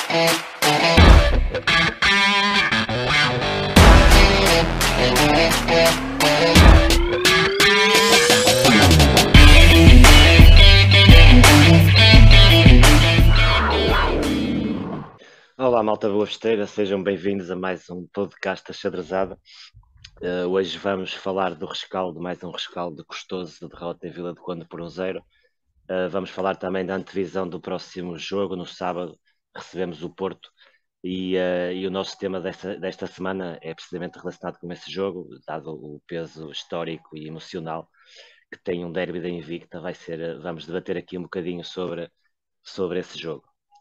Olá, malta boa festeira, sejam bem-vindos a mais um podcast Achadrezada. Hoje vamos falar do rescaldo, mais um rescaldo gostoso de derrota em Vila do Conde por 1-0. Vamos falar também da antevisão do próximo jogo, no sábado recebemos o Porto e o nosso tema desta semana é precisamente relacionado com esse jogo, dado o peso histórico e emocional que tem um derby da Invicta. Vamos debater aqui um bocadinho sobre esse jogo.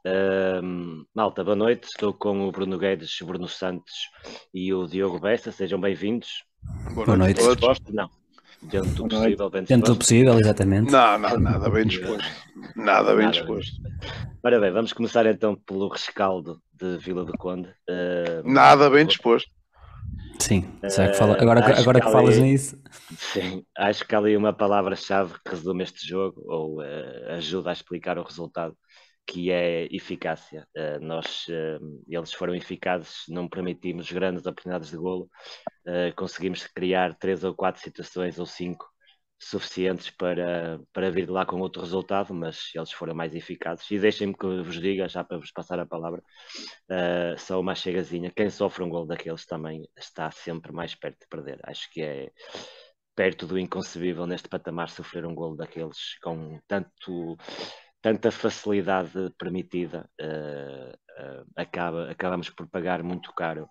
Malta, boa noite, estou com o Bruno Guedes, o Bruno Santos e o Diogo Bessa, sejam bem-vindos. Boa noite. Bem disposto? Não. Dentro do possível, bem disposto. Dentro do possível, exatamente. Não, nada bem disposto. Nada bem disposto. Ora bem, vamos começar então pelo rescaldo de Vila do Conde. Nada bem disposto. Sim, será que fala, agora que falas nisso. Sim, acho que há ali uma palavra-chave que resume este jogo, ou ajuda a explicar o resultado, que é eficácia. Eles foram eficazes, não permitimos grandes oportunidades de golo, conseguimos criar 3 ou 4 situações ou 5 suficientes para vir de lá com outro resultado, mas eles foram mais eficazes. E deixem-me que vos diga, já para vos passar a palavra, só uma chegazinha: quem sofre um golo daqueles também está sempre mais perto de perder. Acho que é perto do inconcebível neste patamar sofrer um golo daqueles com tanta facilidade permitida. Acabamos por pagar muito caro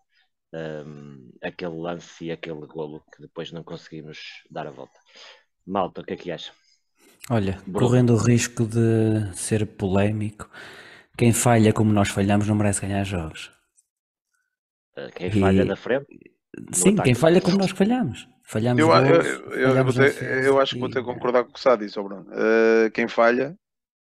aquele lance e aquele golo que depois não conseguimos dar a volta. Malta, o que é que acha? Olha, correndo o risco de ser polémico, quem falha como nós falhamos não merece ganhar jogos. Quem falha na frente? Sim, quem falha como nós falhamos. Falhamos eu acho que vou ter que concordar com o que Sá disse, Bruno. Quem falha.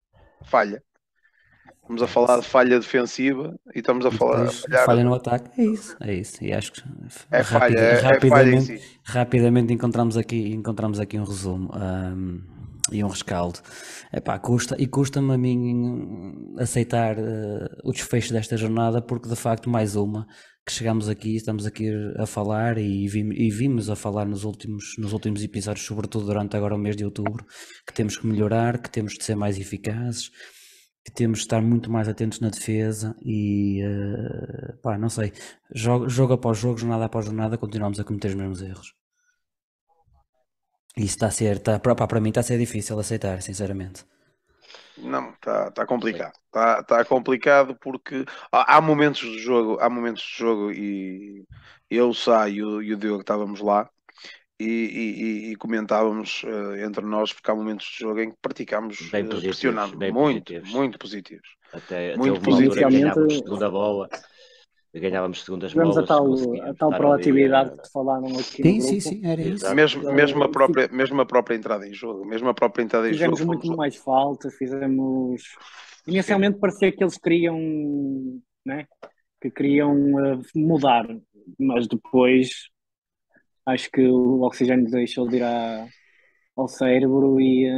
Estamos a falar de falha defensiva e estamos a falar de falha no ataque. É isso. E acho que falha em si. Rapidamente encontramos aqui um resumo e um rescaldo. Custa-me a mim aceitar o desfecho desta jornada, porque de facto mais uma que chegamos aqui, estamos aqui a falar e vimos a falar nos últimos episódios, sobretudo durante agora o mês de outubro, que temos que melhorar, que temos de ser mais eficazes, que temos de estar muito mais atentos na defesa e não sei, jogo após jogo, jornada após jornada, continuamos a cometer os mesmos erros. Isso para mim está a ser difícil aceitar, sinceramente. Não, está complicado. Está complicado porque há momentos de jogo e eu saio e o Diogo estávamos lá e comentávamos entre nós, porque há momentos de jogo em que praticámos, pressionamos muito positivos. Até muito positivos. Ganhávamos segunda bola, ganhávamos segundas bolas. A tal proatividade que falaram aqui no grupo. Sim, era isso. Mesmo a própria entrada em jogo. Fizemos muito mais falta, Inicialmente parecia que eles queriam, né? Que queriam mudar, mas depois acho que o oxigênio deixou de ir ao cérebro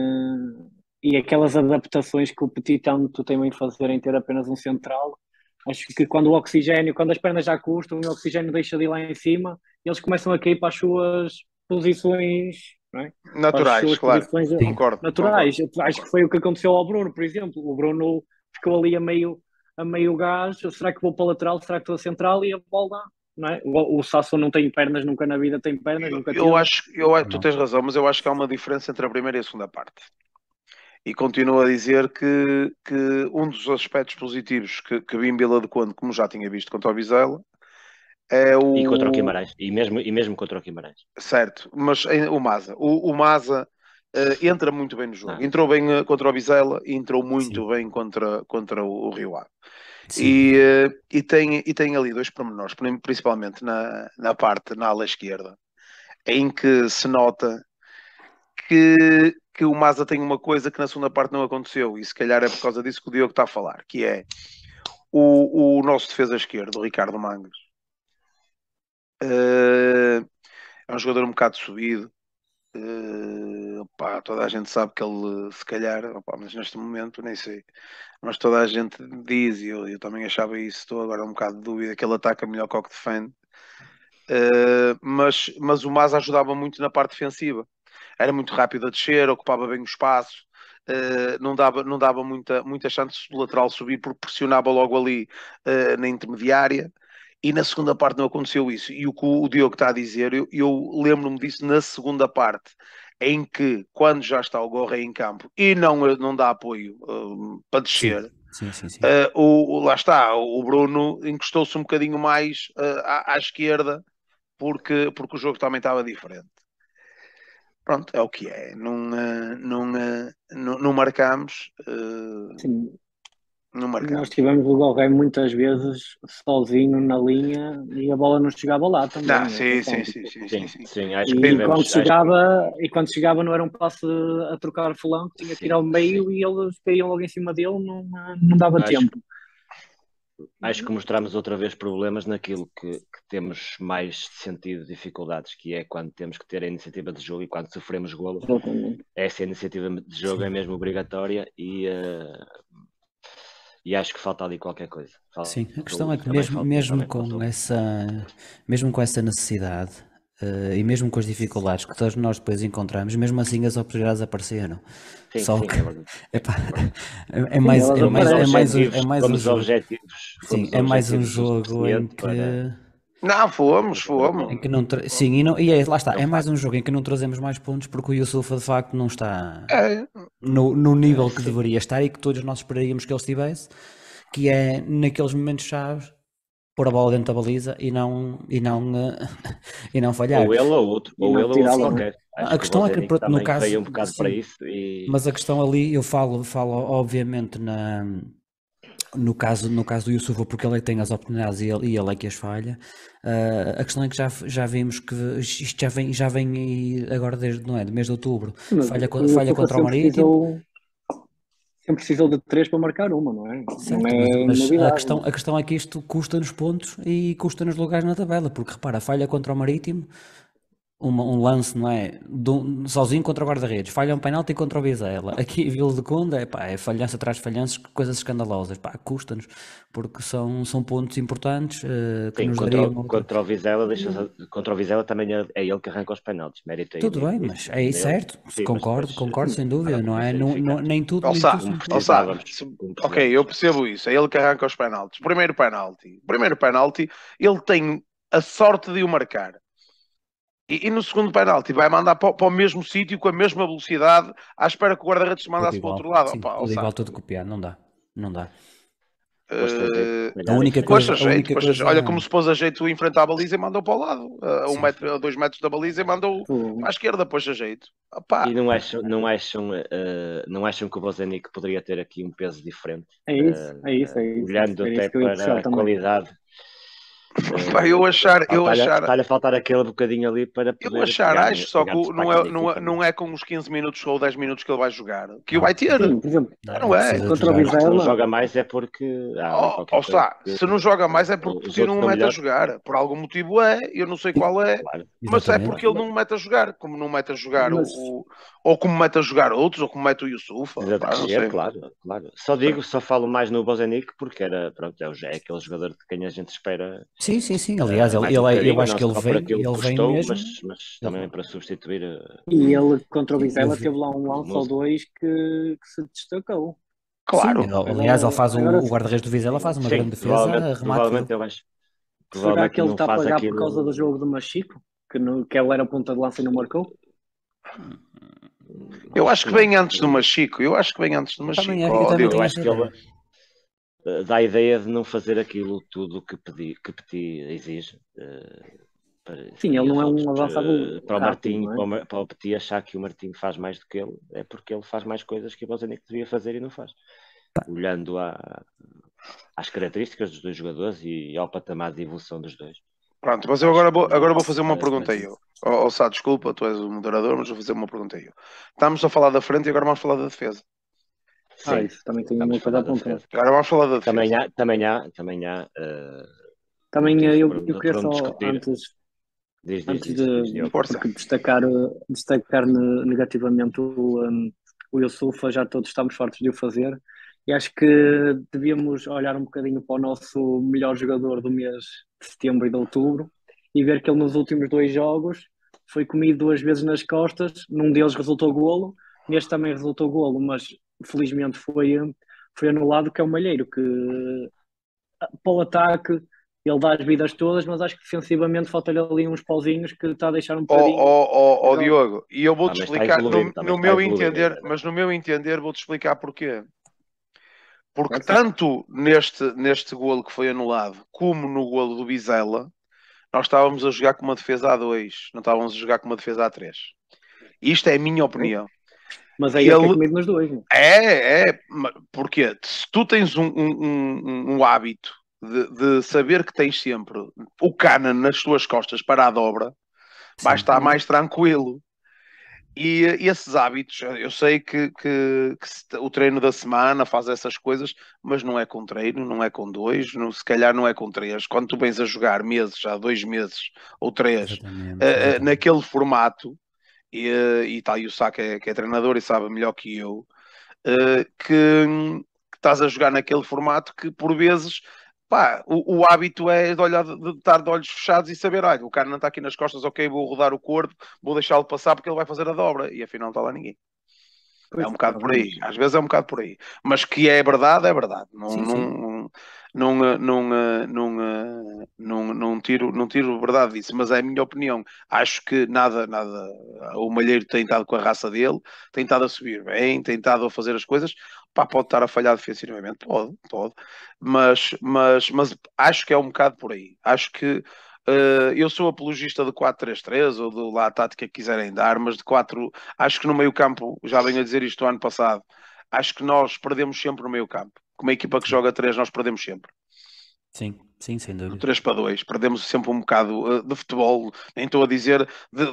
e aquelas adaptações que o Petit tanto tem em fazer em ter apenas um central. Acho que quando as pernas já custam e o oxigênio deixa de ir lá em cima, eles começam a cair para as suas posições, não é? Naturais, claro. Concordo. Naturais. Acho que foi o que aconteceu ao Bruno, por exemplo. O Bruno ficou ali a meio gás. Será que vou para a lateral? Será que estou a central? E a bola, não é? O Sasso não tem pernas, nunca na vida tem pernas. Tu tens razão, mas eu acho que há uma diferença entre a primeira e a segunda parte. E continuo a dizer que um dos aspectos positivos que vi em Vila do Conde, como já tinha visto contra o Vizela, é o... E contra o Guimarães. E mesmo contra o Guimarães. Certo, mas o Maza. O Maza entra muito bem no jogo. Entrou bem contra o Vizela e entrou muito bem contra o Rio Ave. E tem ali dois pormenores, principalmente na ala esquerda, em que se nota que o Maza tem uma coisa que na segunda parte não aconteceu, e se calhar é por causa disso que o Diogo está a falar, que é o nosso defesa esquerdo, o Ricardo Mangas. É um jogador um bocado subido, Opá, toda a gente sabe que ele, se calhar, opá, mas neste momento nem sei, mas toda a gente diz, e eu também achava isso, estou agora um bocado de dúvida, que ele ataca melhor que o que defende. Mas o Mas ajudava muito na parte defensiva, era muito rápido a descer, ocupava bem o espaço, não dava muita chance do lateral subir, porque pressionava logo ali na intermediária. E na segunda parte não aconteceu isso. E o que o Diogo está a dizer, eu lembro-me disso na segunda parte, em que, quando já está o Gorra em campo e não dá apoio para descer, Sim, sim, sim. lá está, o Bruno encostou-se um bocadinho mais à esquerda, porque o jogo também estava diferente. Pronto, é o que é. Não marcamos. Sim, Não nós marcamos. tivemos o Gorré muitas vezes sozinho na linha e a bola não chegava lá também. Não, sim, Atenção, sim, tipo, sim, sim, Sim, sim, sim. sim, acho que e tivemos. quando chegava não era um passe a trocar flanco, tinha que ir ao Sim, meio e eles caíam logo em cima dele, não dava acho, tempo. acho que mostramos outra vez problemas naquilo que temos mais sentido dificuldades, que é quando temos que ter a iniciativa de jogo e quando sofremos golo. Exatamente. Essa iniciativa de jogo é mesmo obrigatória e acho que falta ali qualquer coisa. Sim, a questão Faltou, é que também mesmo, faltou, mesmo também com faltou. mesmo com essa necessidade, e mesmo com as dificuldades que todos nós depois encontramos, mesmo assim as oportunidades apareceram. Sim, Só sim, que é verdade. epá, é Sim, mais, elas é mais, é mais, Objetivos, é mais um fomos jogo. objetivos, Sim, fomos é mais um objetivos o jogo em suficiente que Não, fomos, em fomos. que não sim, lá está, é um é mais facto. um jogo em que não trazemos mais pontos porque o Yusufa de facto não está É, no nível que Sim, deveria estar e que todos nós esperaríamos que ele estivesse, que é naqueles momentos chaves pôr a bola dentro da baliza e não falhar. E ou não ele ou outro tirá-la, não é? qualquer. A Acho que o questão é que Bozenic no também caso, veio um bocado para sim, isso e mas a questão ali, eu falo obviamente no caso do Yusufa, porque ele é que tem as oportunidades e ele é que as falha. A questão é que já vimos que isto já vem aí agora desde, não é, do mês de outubro. Mas o Falha Yusufa contra o Marítimo. sempre precisou de três para marcar uma, não é? Não Certo, é mas novidade. a questão é que isto custa-nos pontos e custa-nos lugares na tabela, porque repara, falha contra o Marítimo, um lance, não é? Sozinho contra o guarda-redes, falha um penalti contra o Vizela. Aqui, Vila de Conde, é falhança atrás de falhanças, coisas escandalosas, pá, custa-nos, porque são pontos importantes que sim, nos dariam outra. contra o Vizela, contra o Vizela também é ele que arranca os penaltis, mérito Tudo bem, mas é isso, dele. certo, Sim, mas concordo, depois concordo, sem dúvida, acaba não por é? ser eficaz. Nem tudo Alçá, são Como pontos. Alçá. precisávamos, como Ok, eu precisávamos. percebo isso. É ele que arranca os penaltis. Primeiro penalti, ele tem a sorte de o marcar. E no segundo penalti vai mandar para o mesmo sítio, com a mesma velocidade, à espera que o guarda-redes se Tudo mandasse para o igual, outro lado. sim, Opa, tudo igual, Alçá. tudo copiado, não dá, não dá. Pôs-te a jeito, se A calhar única isso Pôs coisa, a a jeito, única pôs a jeito. coisa, Olha como se pôs a jeito enfrentar a baliza e mandou para o lado, a sim. a 2 metros da baliza e mandou para a esquerda, pôs a jeito. E Opá, não acham que o Bozenic poderia ter aqui um peso diferente? É isso, é isso, é isso. Olhando Era até isso que eu ia puxar para a também. qualidade, pá, está-lhe a faltar aquele bocadinho ali para eu poder achar, acho só que pegar não destaque é, na não é, equipa, não é com os 15 minutos ou 10 minutos que ele vai jogar, que o Não, vai ter. Sim, por exemplo, Não ele é? precisa de contra o jogar. se não Vizela, joga mais é porque há ali qualquer coisa Está, que se não joga mais é porque os Pochettino outros não o estão mete a melhores, jogar. Por algum motivo eu não sei qual é, claro. mas é Exatamente. porque ele não o mete a jogar. Como não mete a jogar mas ou como mete a jogar outros, ou como mete o Yusufa, Precisa de pá, não crescer, sei. claro, claro. Sei. Só falo mais no Bozenic porque pronto, é aquele jogador de quem a gente espera Sim, sim, sim. Aliás, mais um eu bocadinho, acho não que só por aquilo que ele vem custou, mesmo. mas Ele, também para substituir e ele contra o sim, eu Vizela vi. teve lá um o lance ou Musa. dois que se destacou. Sim, Claro. aliás, ele faz Agora, o guarda-redes do Vizela faz uma grande Sim, defesa a remate dele. provavelmente eu acho. será que Provavelmente ele não está a faz pagar por causa do aquilo. jogo do Machico? Que ele era ponta de lança e não marcou? Eu Acho acho que que não. vem antes do Machico. Eu acho que vem antes do Também, Machico. eu Oh, também Diogo. Eu tenho acho essa que ele ideia. dá a ideia de não fazer aquilo tudo que Petit exige. Sim, ele E não os é outros, um avançado para o rápido, Martim, não é? para o Petit achar que o Martim faz mais do que ele, é porque ele faz mais coisas que o Bozenic devia fazer e não faz. Olhando às características dos dois jogadores e ao patamar de evolução dos dois. Pronto, mas eu Acho agora vou que fazer uma merece pergunta mais aí. isso. Sá, desculpa, tu és o moderador, mas vou fazer uma pergunta aí. Estamos a falar da frente e agora vamos falar da defesa. Sim, Isso também tenho vamos uma coisa a falar da apontar. defesa. Agora vamos falar da defesa. Também há Também motivos eu queria para onde só, discutir. Antes Diogo. Força. porque destacar negativamente o Yusufa, já todos estamos fartos de o fazer. E acho que devíamos olhar um bocadinho para o nosso melhor jogador do mês de setembro e de outubro e ver que ele nos últimos 2 jogos foi comido 2 vezes nas costas. Num deles resultou golo, neste também resultou golo, mas felizmente foi anulado, que é o Malheiro, que para o ataque ele dá as vidas todas, mas acho que defensivamente falta-lhe ali uns pauzinhos que está a deixar um bocadinho. Diogo, e eu vou-te explicar no meu entender, ainda. mas no meu entender vou-te explicar porquê. Porque tanto neste golo que foi anulado, como no golo do Vizela, nós estávamos a jogar com uma defesa A2, não estávamos a jogar com uma defesa A3. Isto é a minha opinião. Mas aí ele é comido nos dois, não é? Porque se tu tens um hábito de saber que tens sempre o Canan nas tuas costas para a dobra, vais estar mais tranquilo. E esses hábitos, eu sei que o treino da semana faz essas coisas, mas não é com treino, não é com dois, se calhar não é com três. Quando tu vens a jogar meses, já 2 meses ou 3, Exatamente. naquele formato, e está aí o Sá que é treinador e sabe melhor que eu, que estás a jogar naquele formato que por vezes pá, o hábito é de estar de olhos fechados e saber, olha, o cara não está aqui nas costas, ok, vou rodar o corpo, vou deixá-lo passar porque ele vai fazer a dobra e afinal não está lá ninguém. É um bocado por aí, às vezes é um bocado por aí, mas que é verdade, é verdade. Não tiro verdade disso, mas é a minha opinião. Acho que nada, o Malheiro tem estado com a raça dele, tem estado a subir bem, tem estado a fazer as coisas. Pá, pode estar a falhar defensivamente, pode, mas acho que é um bocado por aí. Acho que eu sou apologista de 4-3-3 ou de lá a tática que quiserem dar, mas de 4, acho que no meio campo, já venho a dizer isto o ano passado, acho que nós perdemos sempre no meio campo. Como a equipa que joga 3, nós perdemos sempre. Sim, sem dúvida. 3-2, perdemos sempre um bocado de futebol, nem estou a dizer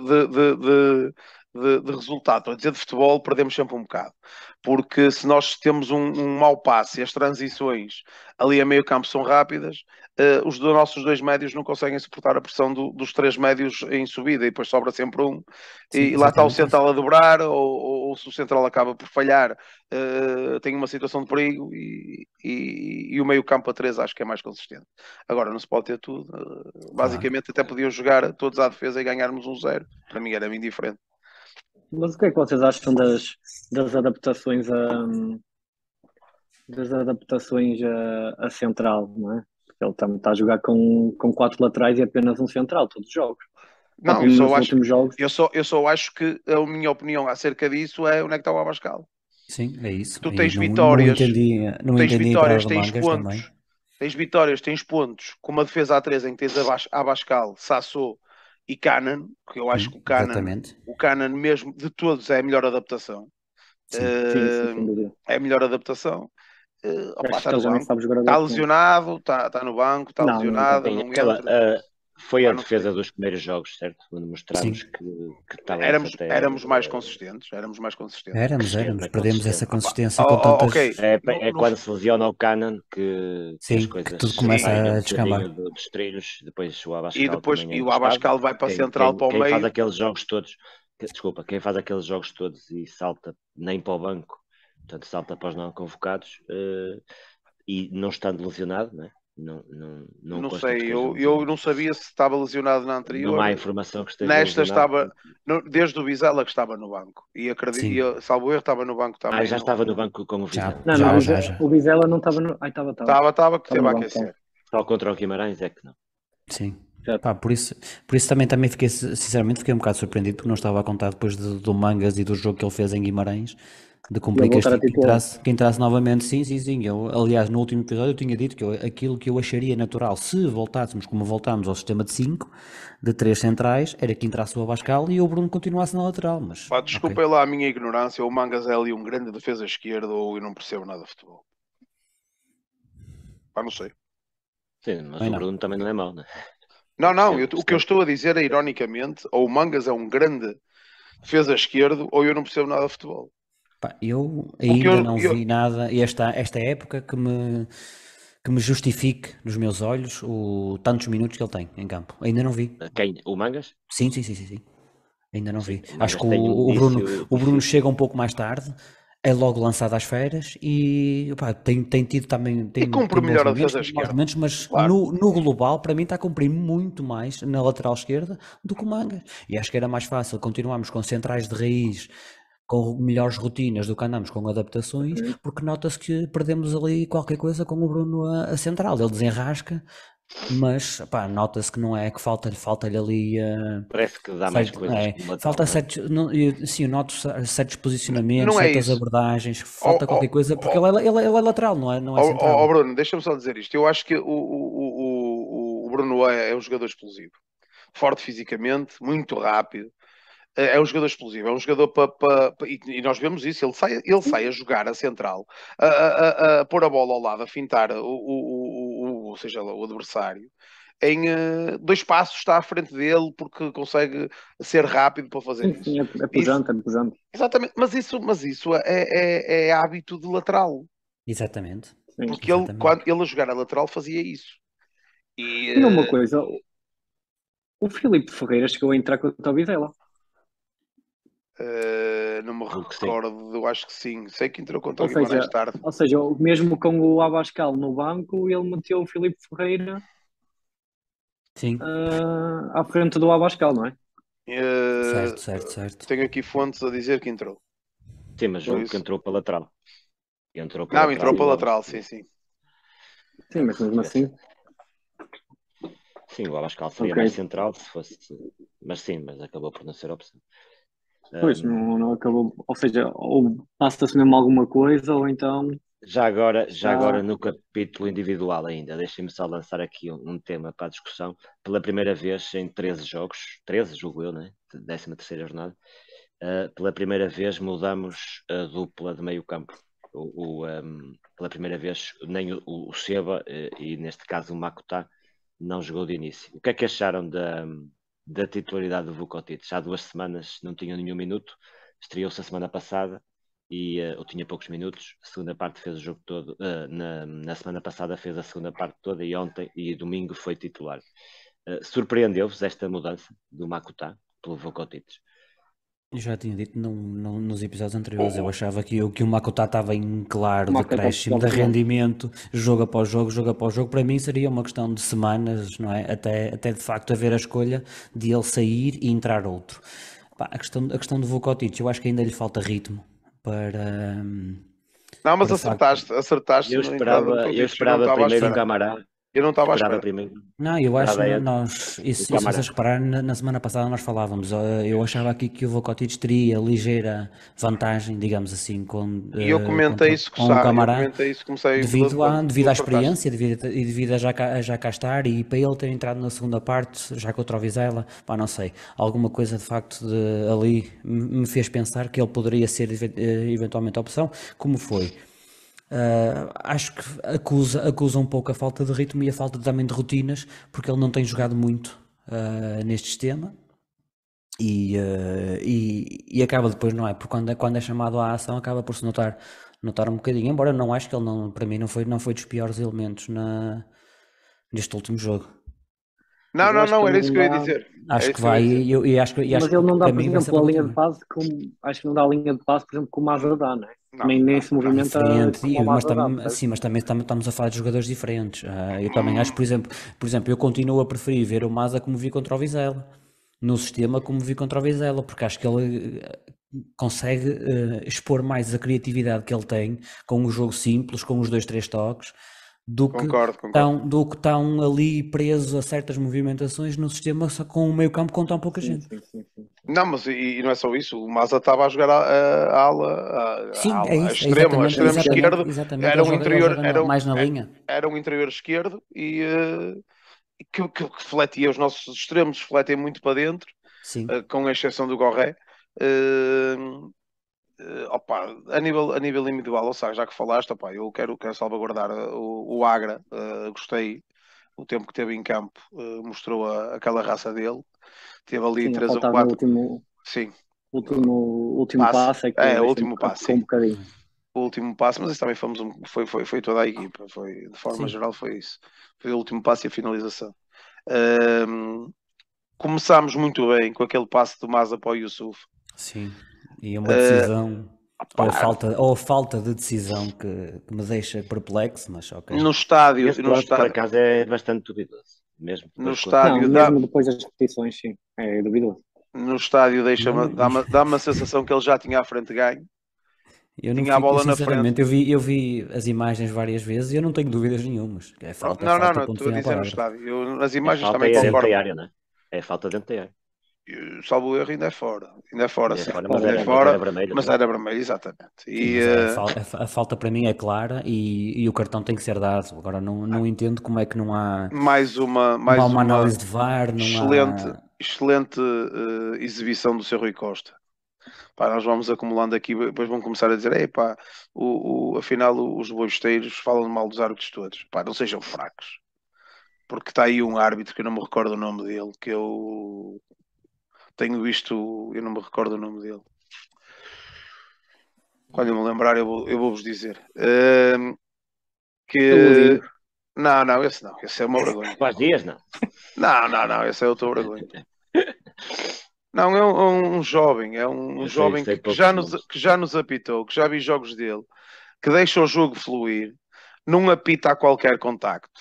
de resultado, estou a dizer de futebol, perdemos sempre um bocado. Porque se nós temos um mau passe e as transições ali a meio campo são rápidas, os nossos 2 médios não conseguem suportar a pressão dos 3 médios em subida e depois sobra sempre um. Sim, e lá está o exatamente central a dobrar, ou se o central acaba por falhar, tem uma situação de perigo e o meio campo a 3 acho que é mais consistente. Agora não se pode ter tudo. Basicamente até podiam jogar todos à defesa e ganharmos 1-0. Para mim era bem diferente. Mas o que é que vocês acham das adaptações a central, não é? Porque ele está a jogar com 4 laterais e apenas um central, todos os jogos. Não, eu só acho que a minha opinião acerca disso é onde é que está o Abascal. Sim, é isso. Tu tens vitórias, não tens vitórias, tens pontos. Também. Tens vitórias, tens pontos, com uma defesa A3 em que tens Abascal, Sassou e Canan, que eu acho que o Canan mesmo de todos é a melhor adaptação. Sim, sem dúvida. É a melhor adaptação. Está no banco. Está lesionado, está no banco, está lesionado, não entra. Foi a defesa dos primeiros jogos, certo? Onde mostramos que estávamos éramos mais consistentes. Éramos, perdemos essa consistência com tantas... Okay. É quando se lesiona o Canan que as coisas que tudo começa a descambar. Dos trilhos, depois o Abascal e o Abascal vai para a central, para o meio. Quem faz aqueles jogos todos, quem faz aqueles jogos todos e salta nem para o banco, portanto salta para os não convocados, e não estando lesionado, não é? Não sei, eu não sabia se estava lesionado na anterior. Não há informação que esteja nesta lesionado. Desde o Vizela que estava no banco. E acredito, salvo erro, estava no banco também. Já estava no banco com o Vizela. Já. O Vizela não estava no... Estava que teve a aquecer. Só contra o Guimarães é que não. Sim. Pá, por isso também fiquei, sinceramente, fiquei um bocado surpreendido porque não estava a contar depois do Mangas e do jogo que ele fez em Guimarães de cumprir que entrasse novamente. Sim. Eu, aliás, no último episódio eu tinha dito que aquilo que eu acharia natural se voltássemos como voltámos ao sistema de 5, de 3 centrais, era que entrasse o Abascal e o Bruno continuasse na lateral. Mas desculpem lá a minha ignorância, o Mangas é ali um grande defesa esquerda ou eu não percebo nada de futebol. Não sei. Sim, mas o Bruno também não é mau, né? Não, o que eu estou a dizer é, ironicamente, ou o Mangas é um grande defesa esquerdo ou eu não percebo nada de futebol. Eu ainda não vi nada, esta época que que me justifique nos meus olhos tantos minutos que ele tem em campo. Ainda não vi. Quem? O Mangas? Sim. Ainda não Sim, vi. o Acho Mangas que tem um o Bruno, início o Bruno difícil. chega um pouco mais tarde, é logo lançado às férias e opá, tem tido também E cumpre tem bons melhor a momentos, defesa tem maus esquerda. momentos, mas Claro. no global, para mim, está a cumprir muito mais na lateral esquerda do que o Mangas. E acho que era mais fácil continuarmos com centrais de raiz, com melhores rotinas do que andamos com adaptações, porque nota-se que perdemos ali qualquer coisa com o Bruno a central. Ele desenrasca, mas pá, nota-se que não é que falta-lhe ali. Parece que dá mais coisas como lateral, Falta não é? certos, sim, eu noto certos posicionamentos, Não é certas isso. abordagens, falta qualquer Ó coisa, porque ele é lateral, não é central. Bruno, deixa-me só dizer isto. Eu acho que o Bruno é um jogador explosivo. Forte fisicamente, muito rápido. É um jogador explosivo, é um jogador e nós vemos isso, ele sai a jogar a central, a pôr a bola ao lado, a fintar ou seja, o adversário, em 2 passos está à frente dele porque consegue ser rápido para fazer isso. Sim, é Isso, pujante, é pujante. exatamente, mas isso é hábito de lateral, Exatamente. Sim. porque ele, Exatamente. quando ele a jogar a lateral fazia isso. E E uma coisa, o Filipe Ferreira chegou a entrar contra o Vizela. não me Julgo que sim. recordo, eu acho que sim. Sei que entrou contra Ou o Guimarães seja, tarde. mesmo com o Abascal no banco, ele meteu o Filipe Ferreira Sim, à frente do Abascal, não é? certo. Tenho aqui fontes a dizer que entrou. Sim, mas Por julgo que isso. entrou para lateral. Entrou para Não, entrou lateral e para o lateral, Abascal. sim, sim. Sim, mas mesmo assim. Sim, o Abascal seria Ok. mais central se fosse. Mas sim, mas acabou por não ser opção. Pois, não acabou. Ou seja, ou passa-se mesmo alguma coisa, ou então Já agora está. no capítulo individual ainda, deixem-me só lançar aqui um tema para a discussão. Pela primeira vez em 13 jogos, 13 julgo eu, né? 13ª jornada, pela primeira vez mudamos a dupla de meio campo. Pela primeira vez nem o Seba e neste caso o Makutá não jogou de início. O que é que acharam da titularidade do Vukotic? Há 2 semanas não tinha nenhum minuto, estreou-se a semana passada e eu tinha poucos minutos. A segunda parte fez o jogo todo. Na semana passada fez a segunda parte toda e ontem e domingo foi titular. Surpreendeu-vos esta mudança do Makutá pelo Vukotic? Eu já tinha dito nos episódios anteriores, eu achava que o Makota estava em claro Uma cota decréscimo de de rendimento, jogo após jogo. Para mim seria uma questão de semanas, não é? Até de facto haver a escolha de ele sair e entrar outro. Pá, a questão do Vukotic, eu acho que ainda lhe falta ritmo para, Não, mas para de facto. acertaste Eu na entrada do esperava, eu Coutinho. Eu não esperava estava à primeiro o espera. Camará, Eu não estava à esperava espera. primeiro, Não, eu acho esperava que antes nós, o isso se Camará. vocês repararem, na semana passada nós falávamos, eu achava aqui que o Vukotic teria ligeira vantagem, digamos assim, E eu comentei isso com o eu Camará, comentei isso, comecei quando devido tu à acertaste. experiência e devido a já cá estar e para ele ter entrado na segunda parte, já contra o Vizela, pá, não sei, alguma coisa de facto ali me fez pensar que ele poderia ser eventualmente a opção, como foi. Acho que acusa um pouco a falta de ritmo e a falta também de rotinas, porque ele não tem jogado muito neste sistema e acaba depois, não é? Porque quando é chamado à ação, acaba por se notar um bocadinho. Embora eu não acho que ele, não, para mim, não foi dos piores elementos neste último jogo. Mas eu acho que Não, ele era isso não que eu ia dá. dizer. É Acho que isso que eu ia vai, dizer. e acho Mas ele que não dá, para por mim vai ser exemplo, a linha de relativo. passe como. Acho que não dá a linha de passe, por exemplo, como o Mazda dá, não é? Não, Nem se não. movimenta Diferente, como o mas, Mazda dá, percebes? sim, mas também estamos a falar de jogadores diferentes. Eu também acho, por exemplo, eu continuo a preferir ver o Maza como vi contra o Vizela, no sistema como vi contra o Vizela, porque acho que ele consegue expor mais a criatividade que ele tem com o jogo simples, com os dois, três toques, do que Concordo. estão ali presos a certas movimentações no sistema só com o meio campo com tão pouca gente. Sim. Não, mas e não é só isso. O Maza estava a jogar a Sim, é a isso, é extremo, a extremo esquerdo. exatamente, Era um ele interior, joga mais na linha. era um interior esquerdo e que refletia os nossos extremos, refletem muito para dentro, Sim. com exceção do Gorré. Opa, a nível individual, ou seja, já que falaste, opa, eu quero salvaguardar o Agra, gostei. O tempo que teve em campo mostrou aquela raça dele. Teve ali Sim, a 3 ou faltar no 4. último, Sim, último passe. passe é que É, o deixa último passe, ficou um sim. bocadinho. o último passo, mas isso também foi toda a equipa, de forma Sim, geral foi isso. Foi o último passo e a finalização. Ahm, Começámos muito bem com aquele passe do Maza para o Yusuf. sim. E uma Ah, decisão, pá, ou falta de decisão que me deixa perplexo, mas ok. no estádio, Esse no lance, por estádio, acaso, é bastante duvidoso. Mesmo no depois Não, estádio, mesmo depois das repetições, sim, é duvidoso. no estádio Não, dá-me a sensação que ele já tinha à frente ganho, eu não tinha a fico, eu bola na frente. sinceramente, eu vi as imagens várias vezes e eu não tenho dúvidas nenhumas. É Pronto, falta, é não, não, falta, não, ponto estou a final, dizer no parágrafo. estádio. Eu, nas é imagens falta também e é dentro concordo. da área, não é? É falta dentro da área. Salvo o erro, ainda é fora, Ainda é sim. fora, Fora, Ainda é mas era fora, vermelho mas até. era vermelho, exatamente. Sim, E mas a falta para mim é clara e o cartão tem que ser dado. Agora não entendo como é que mais uma, não há mais uma uma análise de VAR, não excelente, há. excelente exibição do seu Rui Costa. Pá, nós vamos acumulando aqui, depois vão começar a dizer, pá, afinal os boisteiros falam mal dos árbitros todos. Pá, não sejam fracos. Porque está aí um árbitro que eu não me recordo o nome dele, que eu tenho visto, eu não me recordo o nome dele. Quando eu me lembrar, eu vou-vos dizer. Que. Iludindo. Não, não, esse não. Esse é uma vergonha. Faz dias, não. Não, não, não. Esse é outra vergonha. Não, é um jovem. É um Eu sei, jovem sei que poucos nomes. que já nos apitou, que já vi jogos dele, que deixa o jogo fluir, não apita a qualquer contacto.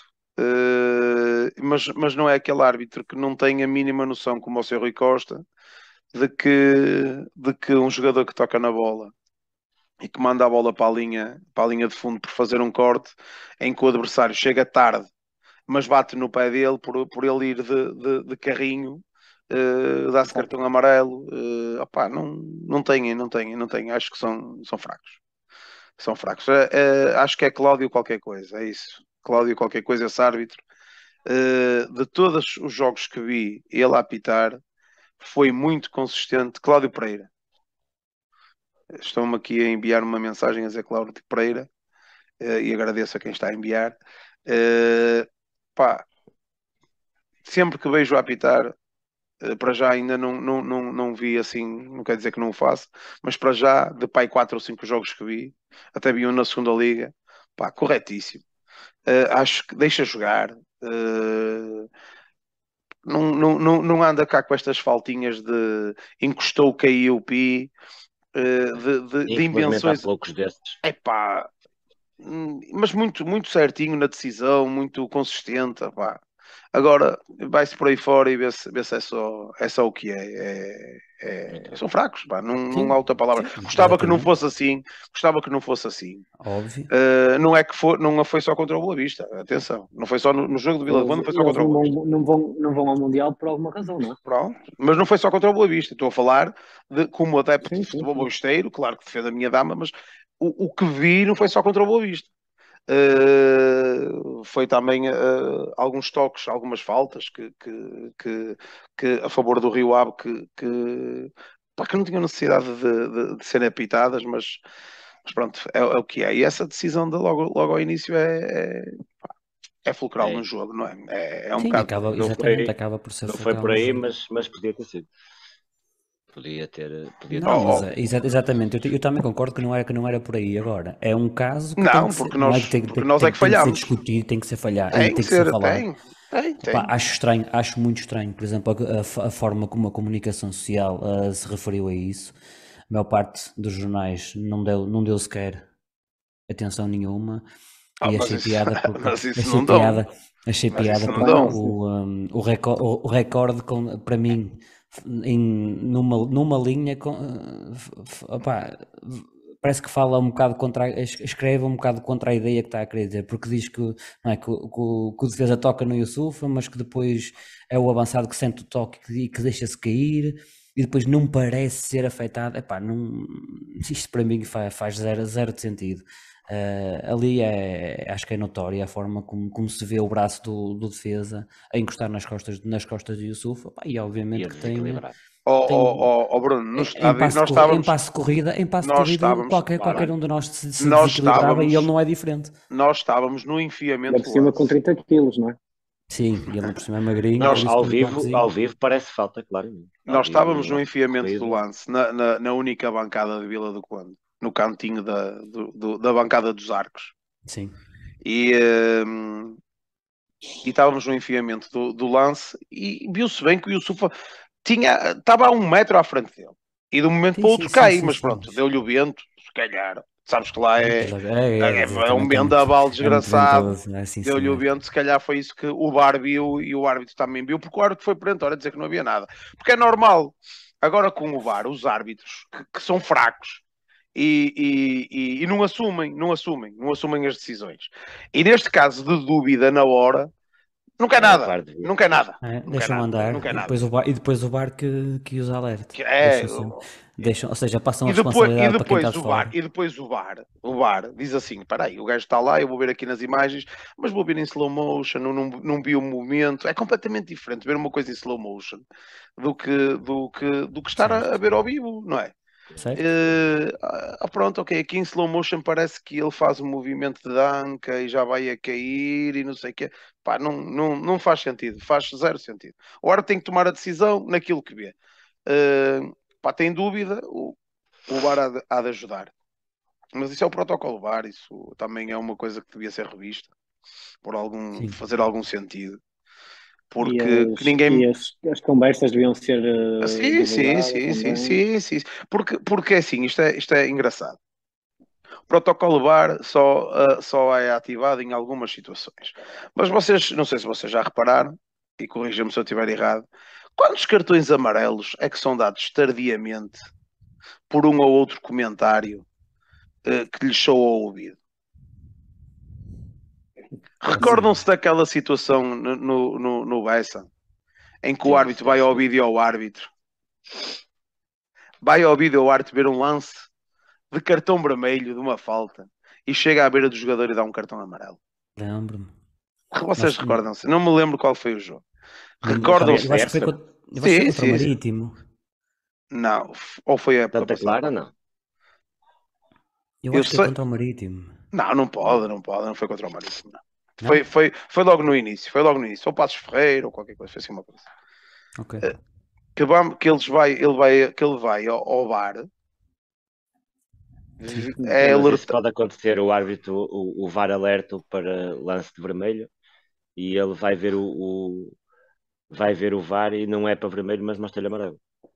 Mas não é aquele árbitro que não tem a mínima noção, como o seu Rui Costa, de que um jogador que toca na bola e que manda a bola para a linha de fundo por fazer um corte em que o adversário chega tarde, mas bate no pé dele por ele ir de carrinho, dá-se Exato. cartão amarelo. Opá, não têm. Acho que são fracos. São fracos. Acho que é Cláudio qualquer coisa, é isso. Cláudio qualquer coisa, esse árbitro. De todos os jogos que vi ele a apitar, foi muito consistente. Cláudio Pereira. Estão-me aqui a enviar uma mensagem a dizer Cláudio Pereira, e agradeço a quem está a enviar. Pá, sempre que vejo a apitar, para já ainda não vi assim, não quer dizer que não o faça, mas para já, de pai 4 ou 5 jogos que vi, até vi um na segunda liga, pá, corretíssimo. Acho que deixa jogar. Não anda cá com estas faltinhas de encostou, caiu, pi, de Infelizmente há invenções. poucos desses. Epá, mas muito, muito certinho na decisão, muito consistente. Pá. Agora vai-se por aí fora e vê-se é só o que é. São fracos, pá. Não há Sim, outra palavra. sim, Gostava que não exatamente. fosse assim. Gostava que não fosse assim. Óbvio. Não é que não foi só contra o Boa Vista. Atenção, não foi só no jogo do Vila do Eles, Conde, não foi só eles contra o Boa Vista. não vão ao Mundial por alguma razão, não é? Pronto. Mas não foi só contra o Boa Vista. Estou a falar de como adepto Sim, de sim, futebol sim. boisteiro, claro que defendo a minha dama, mas o que vi não foi só contra o Boa Vista. Foi também alguns toques, algumas faltas que a favor do Rio Ave pá, que não tinham necessidade de serem apitadas, mas pronto, é o que é. E essa decisão logo ao início é fulcral no É, jogo, não é? É um Sim, bocado. acaba, não exatamente, foi, acaba por ser não foi fulcral por no aí, jogo. mas podia ter sido. Podia ter Não, Oh, mas oh, exatamente, eu também concordo que não era por aí. Agora, é um caso que tem não, que ser, porque não é que nós, tem, porque tem, nós é tem, que tem que ser falhámos. discutido, tem que ser falhar, Tem que tem que ser ser, falado. Epá, tem. acho estranho, acho muito estranho, por exemplo, a forma como a comunicação social se referiu a isso. A maior parte dos jornais não deu sequer atenção nenhuma e Mas achei isso, piada porque mas isso achei não dão. piada, achei Mas isso piada não porque Pá, dão. sim. o recorde para mim numa linha opá, parece que fala um bocado escreve um bocado contra a ideia que está a querer dizer, porque diz que, não é, que o defesa toca no Yusufa, mas que depois é o avançado que sente o toque e que deixa-se cair e depois não parece ser afetado. Epá, não, isto para mim faz zero de sentido. Ali acho que é notória a forma como se vê o braço do defesa a encostar nas costas do Yusuf, opá, e Ia obviamente que tem, desequilibrar. tem Bruno, no em estádio, passo, nós de corrida, estávamos, qualquer um de nós se nós desequilibrava e ele estávamos, não é diferente. nós estávamos no Ainda enfiamento por do cima com lance. 30 quilos, não é? Sim, e ele por cima é magrinho, Não, por Nós, isso ao pelo vivo, ao toquezinho. vivo parece falta, claro. Ao nós vivo, estávamos num no lance de enfiamento do corrida. lance, na única bancada de Vila do Conde. no cantinho da bancada dos arcos. Sim. E estávamos no enfiamento do lance e viu-se bem que o Yusufa estava a 1 metro à frente dele. E de um momento para o outro cai, mas pronto, deu-lhe o vento, se calhar. Sabes que lá é um vendaval desgraçado. Deu-lhe o vento, se calhar foi isso que o VAR viu e o árbitro também viu, porque o árbitro foi perentório a dizer que não havia nada. Porque é normal. Agora com o VAR, os árbitros que são fracos e não assumem as decisões. E neste caso de dúvida na hora, não quer nada. Não quer nada. Deixam andar. E depois o VAR que os alerta. Ou seja, passam a responsabilidade para quem está de fora. E depois o VAR diz assim, espera aí, o gajo está lá, eu vou ver aqui nas imagens, mas vou ver em slow motion, não vi o movimento. É completamente diferente ver uma coisa em slow motion do que estar a ver ao vivo, não é? Pronto, ok, aqui em slow motion parece que ele faz um movimento de anca e já vai a cair e não sei o quê. Pá, não faz sentido, faz zero sentido. O árbitro tem que tomar a decisão naquilo que vê. Pá, tem dúvida, o VAR há de ajudar. Mas isso é o protocolo VAR, isso também é uma coisa que devia ser revista fazer algum sentido. Porque as conversas deviam ser sim. Porque assim, isto é engraçado. O protocolo VAR só é ativado em algumas situações. Mas não sei se vocês já repararam, e corrijam-me se eu estiver errado, quantos cartões amarelos é que são dados tardiamente por um ou outro comentário que lhes soa ao ouvido? Recordam-se daquela situação no Bessa, em que o árbitro vai ao vídeo ao árbitro? Vai ao vídeo ao árbitro ver um lance de cartão vermelho, de uma falta, e chega à beira do jogador e dá um cartão amarelo. Lembro-me. Vocês recordam-se? Não me lembro qual foi o jogo. Recordam-se? Eu acho que foi contra o Marítimo. Não, ou foi a época Tanta Clara, não. Eu acho que é contra o Marítimo. Não pode, não foi contra o Marítimo, não. Foi logo no início, ou Passos Ferreira, ou qualquer coisa, foi assim uma coisa. Ok. Que ele vai ao VAR. Mas isso pode acontecer, o árbitro, o VAR alerta para lance de vermelho e ele vai ver o VAR e não é para vermelho, mas mostra-lhe amarelo.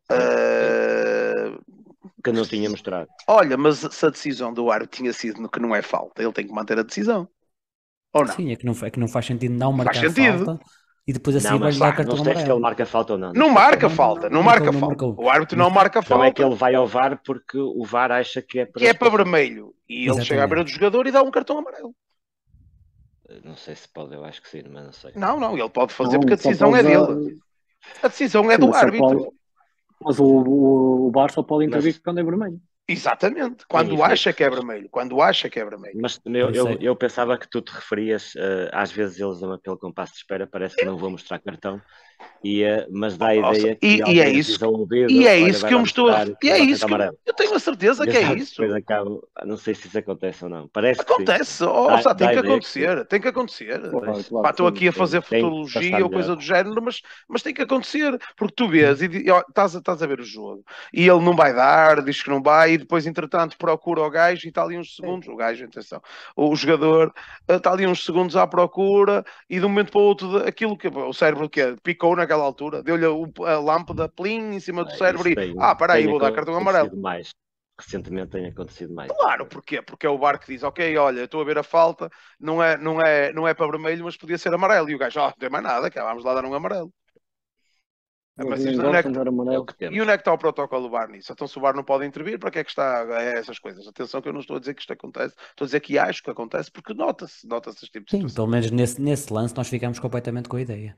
Que não tinha mostrado. Olha, mas se a decisão do árbitro tinha sido que não é falta, ele tem que manter a decisão. Ou não? Sim, é que não faz sentido não marcar falta e depois assim vai-lhe dar cartão amarelo. Não sei se ele marca falta ou não. Não marca falta. O árbitro não marca falta. Não é que ele vai ao VAR porque o VAR acha que é para vermelho. E ele chega à beira do jogador e dá um cartão amarelo. Não sei se pode, eu acho que sim, mas não sei. Não, ele pode fazer porque a decisão é dele. A decisão é do árbitro. Mas o VAR só pode intervir quando é vermelho. Exatamente, quando acha que é vermelho. Mas eu pensava que tu te referias, às vezes eles dão aquele compasso de espera, parece que não vou mostrar cartão, mas dá a ideia que é isso que eu me estou a referir. E é isso que eu tenho a certeza que é isso. Não sei se isso acontece ou não. Parece acontece, tem que acontecer. Tem que acontecer. Estou aqui a fazer futurologia ou coisa do género, mas tem que acontecer. Porque tu vês e estás a ver o jogo e ele não vai dar, diz que não vai, e depois, entretanto, procura o gajo e está ali uns segundos. O jogador está ali uns segundos à procura e de um momento para o outro, aquilo que o cérebro picou naquela altura, deu-lhe a lâmpada plim em cima do cérebro para aí, vou dar cartão amarelo. Recentemente tem acontecido mais. Claro, porquê? Porque é o VAR que diz, ok, olha, estou a ver a falta, não é para vermelho, mas podia ser amarelo. E o gajo, não tem mais nada, vamos lá dar um amarelo. Mas e onde é que está o protocolo do VAR nisso? Então, se o VAR não pode intervir, para que é que está essas coisas? Atenção que eu não estou a dizer que isto acontece, estou a dizer que acho que acontece, porque nota-se este tipo de situação. Sim, pelo menos nesse lance nós ficamos completamente com a ideia.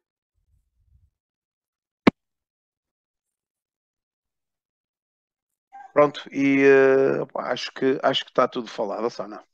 Pronto, e acho que está tudo falado, só não?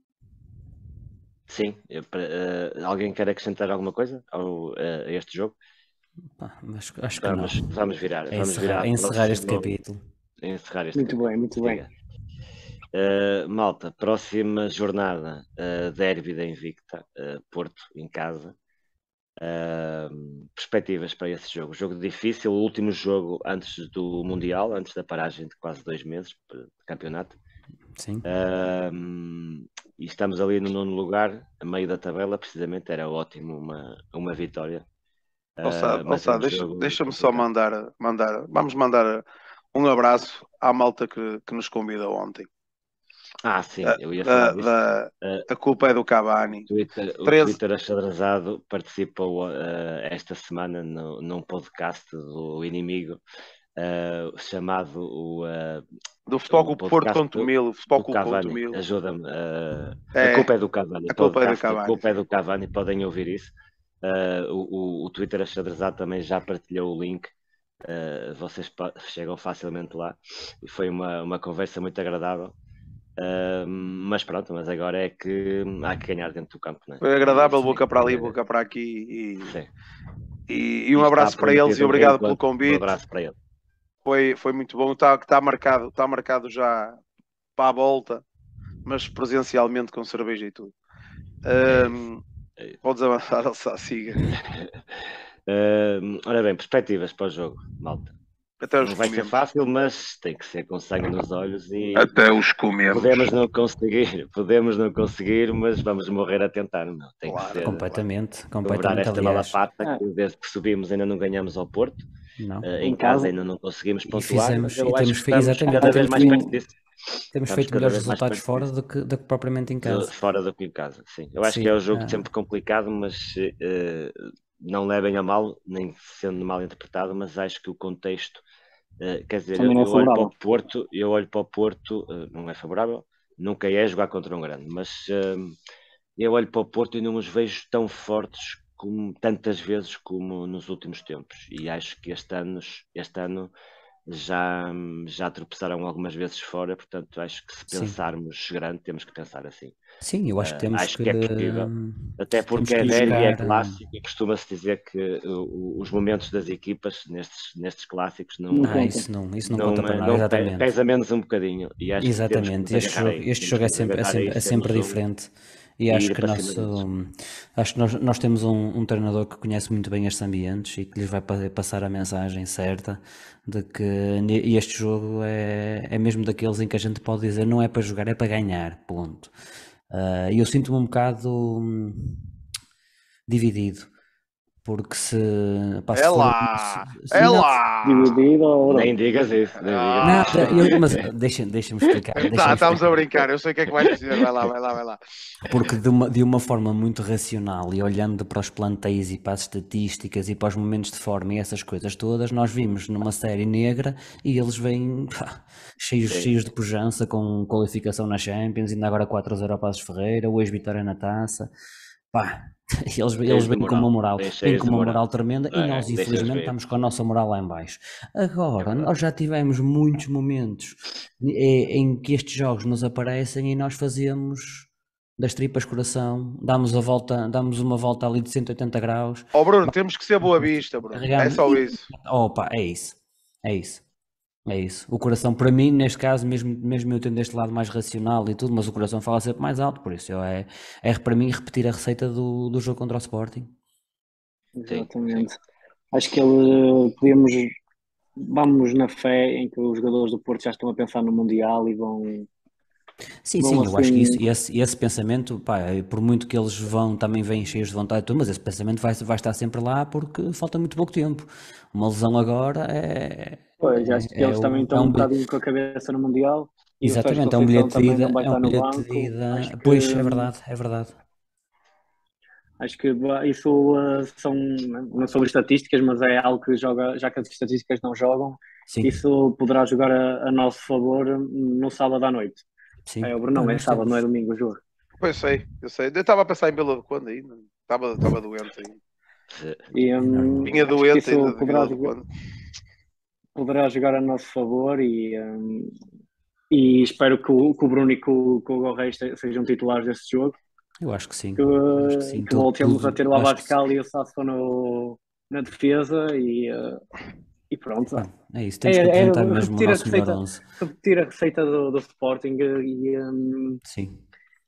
Sim, alguém quer acrescentar alguma coisa a este jogo? Acho que não. Vamos virar. Encerrar este capítulo. Muito bem. Malta, próxima jornada, derby da Invicta, Porto em casa. Perspectivas para esse jogo. Jogo difícil, o último jogo antes do Mundial, antes da paragem de quase 2 meses de campeonato. Sim. E estamos ali no nono lugar, a meio da tabela, precisamente, era ótimo uma vitória. Mas é um jogo Deixa-me só complicado. vamos mandar um abraço à malta que nos convidou ontem. Sim, eu ia falar disso. A culpa é do Cavani. O Twitter Achadrazado participou esta semana num podcast do Inimigo chamado do Futebol Clube Porto contra o Mil, do Cavani. Ajuda-me. A culpa é do Cavani. A culpa é do Cavani. Podem ouvir isso. O Twitter Achadrazado também já partilhou o link. Vocês chegam facilmente lá. E foi uma conversa muito agradável. Mas pronto, mas agora é que há que ganhar dentro do campo, não é? Foi agradável, boca para ali, boca para aqui e um abraço para eles e obrigado pelo convite. Um abraço para ele. Foi muito bom, está marcado já para a volta, mas presencialmente com cerveja e tudo. Podes avançar, Elsa, siga. Ora bem, perspectivas para o jogo, malta. Não vai ser fácil, mas tem que ser com sangue nos olhos e até os comemos. Podemos não conseguir, mas vamos morrer a tentar, não? Tem que ser completamente esta malapata que desde que subimos ainda não ganhamos ao Porto. Em casa ainda não conseguimos pontuar, mas eu acho que estamos cada vez mais perto disso. Temos feito melhores resultados fora do que propriamente em casa. Fora do que em casa, sim. Eu acho que é um jogo sempre complicado, mas não levem a mal, nem sendo mal interpretado, mas acho que o contexto, quer dizer, eu olho para o Porto, não é favorável, nunca é jogar contra um grande, mas eu olho para o Porto e não os vejo tão fortes como tantas vezes como nos últimos tempos, e acho que este ano já tropeçaram algumas vezes fora, portanto acho que se pensarmos grande temos que pensar assim. Sim, eu acho que temos acho que é possível, até porque é derby, é clássico e costuma-se dizer que os momentos das equipas nestes clássicos isso não conta para nada, exatamente. Pesa menos um bocadinho e acho exatamente, que este jogo é sempre diferente. E acho que nós temos um treinador que conhece muito bem estes ambientes e que lhes vai passar a mensagem certa de que este jogo é mesmo daqueles em que a gente pode dizer não é para jogar, é para ganhar, ponto. E eu sinto-me um bocado dividido. Porque se dividido, nem digas isso. Mas deixa-me explicar. Estamos a brincar, eu sei o que é que vais dizer. Vai lá. Porque de uma forma muito racional e olhando para os plantéis e para as estatísticas e para os momentos de forma e essas coisas todas, nós vimos numa série negra e eles vêm cheios de pujança, com qualificação na Champions, ainda agora 4-0 ao Passos Ferreira, o ex-Vitória na Taça. Eles vêm com uma moral tremenda e nós infelizmente estamos com a nossa moral lá em baixo. Agora, nós já tivemos muitos momentos em que estes jogos nos aparecem e nós fazemos das tripas coração, damos uma volta ali de 180 graus. Bruno, temos que ser Boa Vista, Bruno. É só isso. É isso. O coração, para mim, neste caso, mesmo eu tendo este lado mais racional e tudo, mas o coração fala sempre mais alto, por isso é para mim repetir a receita do jogo contra o Sporting. Exatamente. Acho que vamos na fé em que os jogadores do Porto já estão a pensar no Mundial e vão... Sim, eu acho que esse pensamento, por muito que eles também vêm cheios de vontade e tudo, mas esse pensamento vai estar sempre lá porque falta muito pouco tempo. Uma lesão agora Pois, acho que eles também estão um bocadinho com a cabeça no Mundial. Exatamente, é um bilhete de ida. Pois, é verdade. Acho que isso não sobre estatísticas, mas é algo que joga, já que as estatísticas não jogam, Sim. isso poderá jogar a nosso favor no sábado à noite. Sim. É sábado, não é domingo o jogo. Pois sei. Eu estava a pensar em Belo quando ainda. Estava doente ainda. Vinha doente ainda. Poderá jogar a nosso favor e espero que o Bruno e que o Hugo Reis sejam titulares desse jogo. Eu acho que sim. Que voltemos a ter o Abascal e o Sasso na defesa e pronto. É isso, temos que apresentar mesmo o nosso melhor 11. Repetir a receita do Sporting Sim.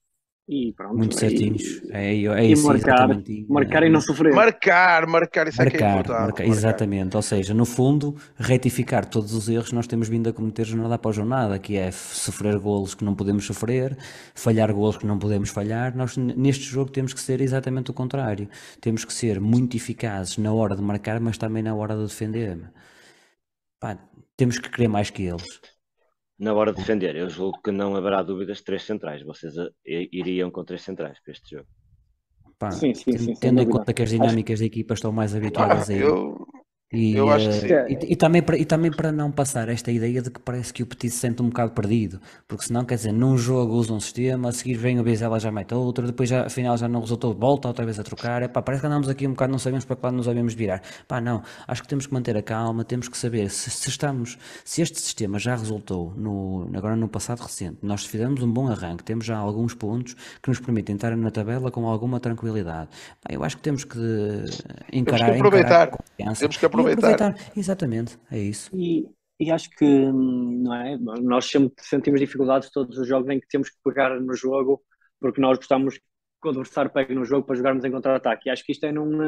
E pronto. Muito certinhos. É E isso, marcar, exatamente. marcar e não sofrer. Marcar, isso é que é importante. Marcar, exatamente. Ou seja, no fundo, retificar todos os erros que nós temos vindo a cometer jornada após jornada, que é sofrer golos que não podemos sofrer, falhar golos que não podemos falhar. Nós, neste jogo, temos que ser exatamente o contrário. Temos que ser muito eficazes na hora de marcar, mas também na hora de defender. Pá, temos que querer mais que eles. Na hora de defender, eu julgo que não haverá dúvidas de 3 centrais. Vocês iriam com 3 centrais para este jogo. Pá, Sim, tendo em conta que as dinâmicas da equipa estão mais habituadas a isso. Eu acho que sim. E também para não passar esta ideia de que parece que o Petit se sente um bocado perdido, porque senão, quer dizer, num jogo usa um sistema, a seguir vem o Bizela já mete outro, depois já, afinal já não resultou, volta outra vez a trocar. Epá, parece que andamos aqui um bocado, não sabemos para que lado nos devemos virar. Pá, não, acho que temos que manter a calma, temos que saber se este sistema já resultou agora no passado recente, nós fizemos um bom arranque, temos já alguns pontos que nos permitem estar na tabela com alguma tranquilidade. Pá, eu acho que temos que encarar, temos que aproveitar. Com confiança. Temos que aproveitar. Exatamente, é isso. E acho que, não é? Nós sempre sentimos dificuldades todos os jogos em que temos que pegar no jogo, porque nós gostamos que o adversário pegue no jogo para jogarmos em contra-ataque. E acho que isto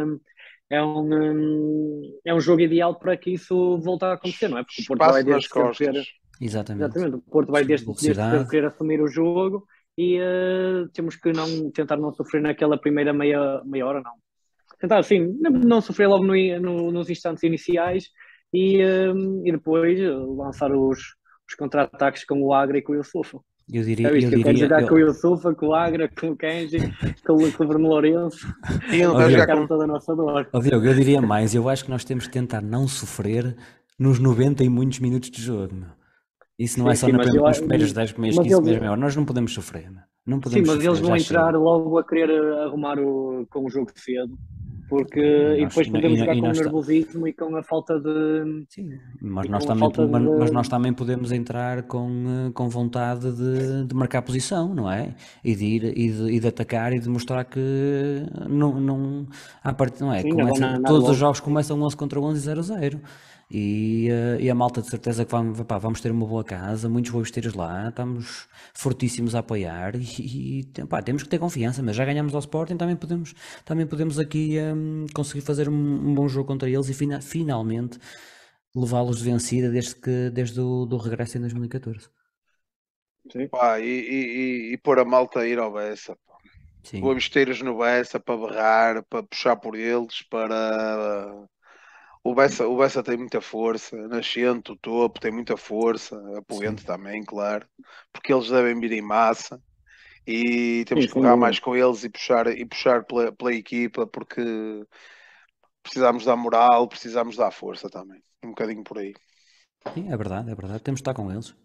é um jogo ideal para que isso volte a acontecer, não é? Porque o Porto vai desde sempre Exatamente. O Porto vai desde sempre querer assumir o jogo e temos que tentar não sofrer naquela primeira meia hora, não. Tentar assim, não sofrer logo nos instantes iniciais e depois lançar os contra-ataques com o Agra e com o Yusufa. Eu diria, quero jogar com o Yusufa, com o Agra, com o Kenji, com o Bruno Lourenço e jogar com toda a nossa dor. Diogo, eu diria mais, eu acho que nós temos que tentar não sofrer nos 90 e muitos minutos de jogo, meu. Isso não é só nos primeiros 10 primeiros 15 meia hora, nós não podemos sofrer, meu. Não podemos mas sofrer, eles vão entrar logo a querer arrumar com o jogo cedo. Porque e depois podemos jogar com o nervosismo e com a falta de... Sim, mas nós também podemos entrar com vontade de marcar posição, não é? E de atacar e de mostrar que não é? Sim, todos os jogos começam 11 contra 11 e 0-0. E a malta de certeza que vamos ter uma boa casa, muitos bons tiros lá, estamos fortíssimos a apoiar e temos que ter confiança, mas já ganhamos ao Sporting, também podemos aqui conseguir fazer um bom jogo contra eles e finalmente levá-los de vencida desde o regresso em 2014. Sim. E pôr a malta a ir ao Bessa, pôr besteiros no Bessa para berrar, para puxar por eles, para... O Bessa tem muita força, nascente, o topo tem muita força, apoiante também, claro, porque eles devem vir em massa e temos que correr mais com eles e puxar pela equipa, porque precisamos dar moral, precisamos dar força também, um bocadinho por aí. Sim, é verdade, temos de estar com eles.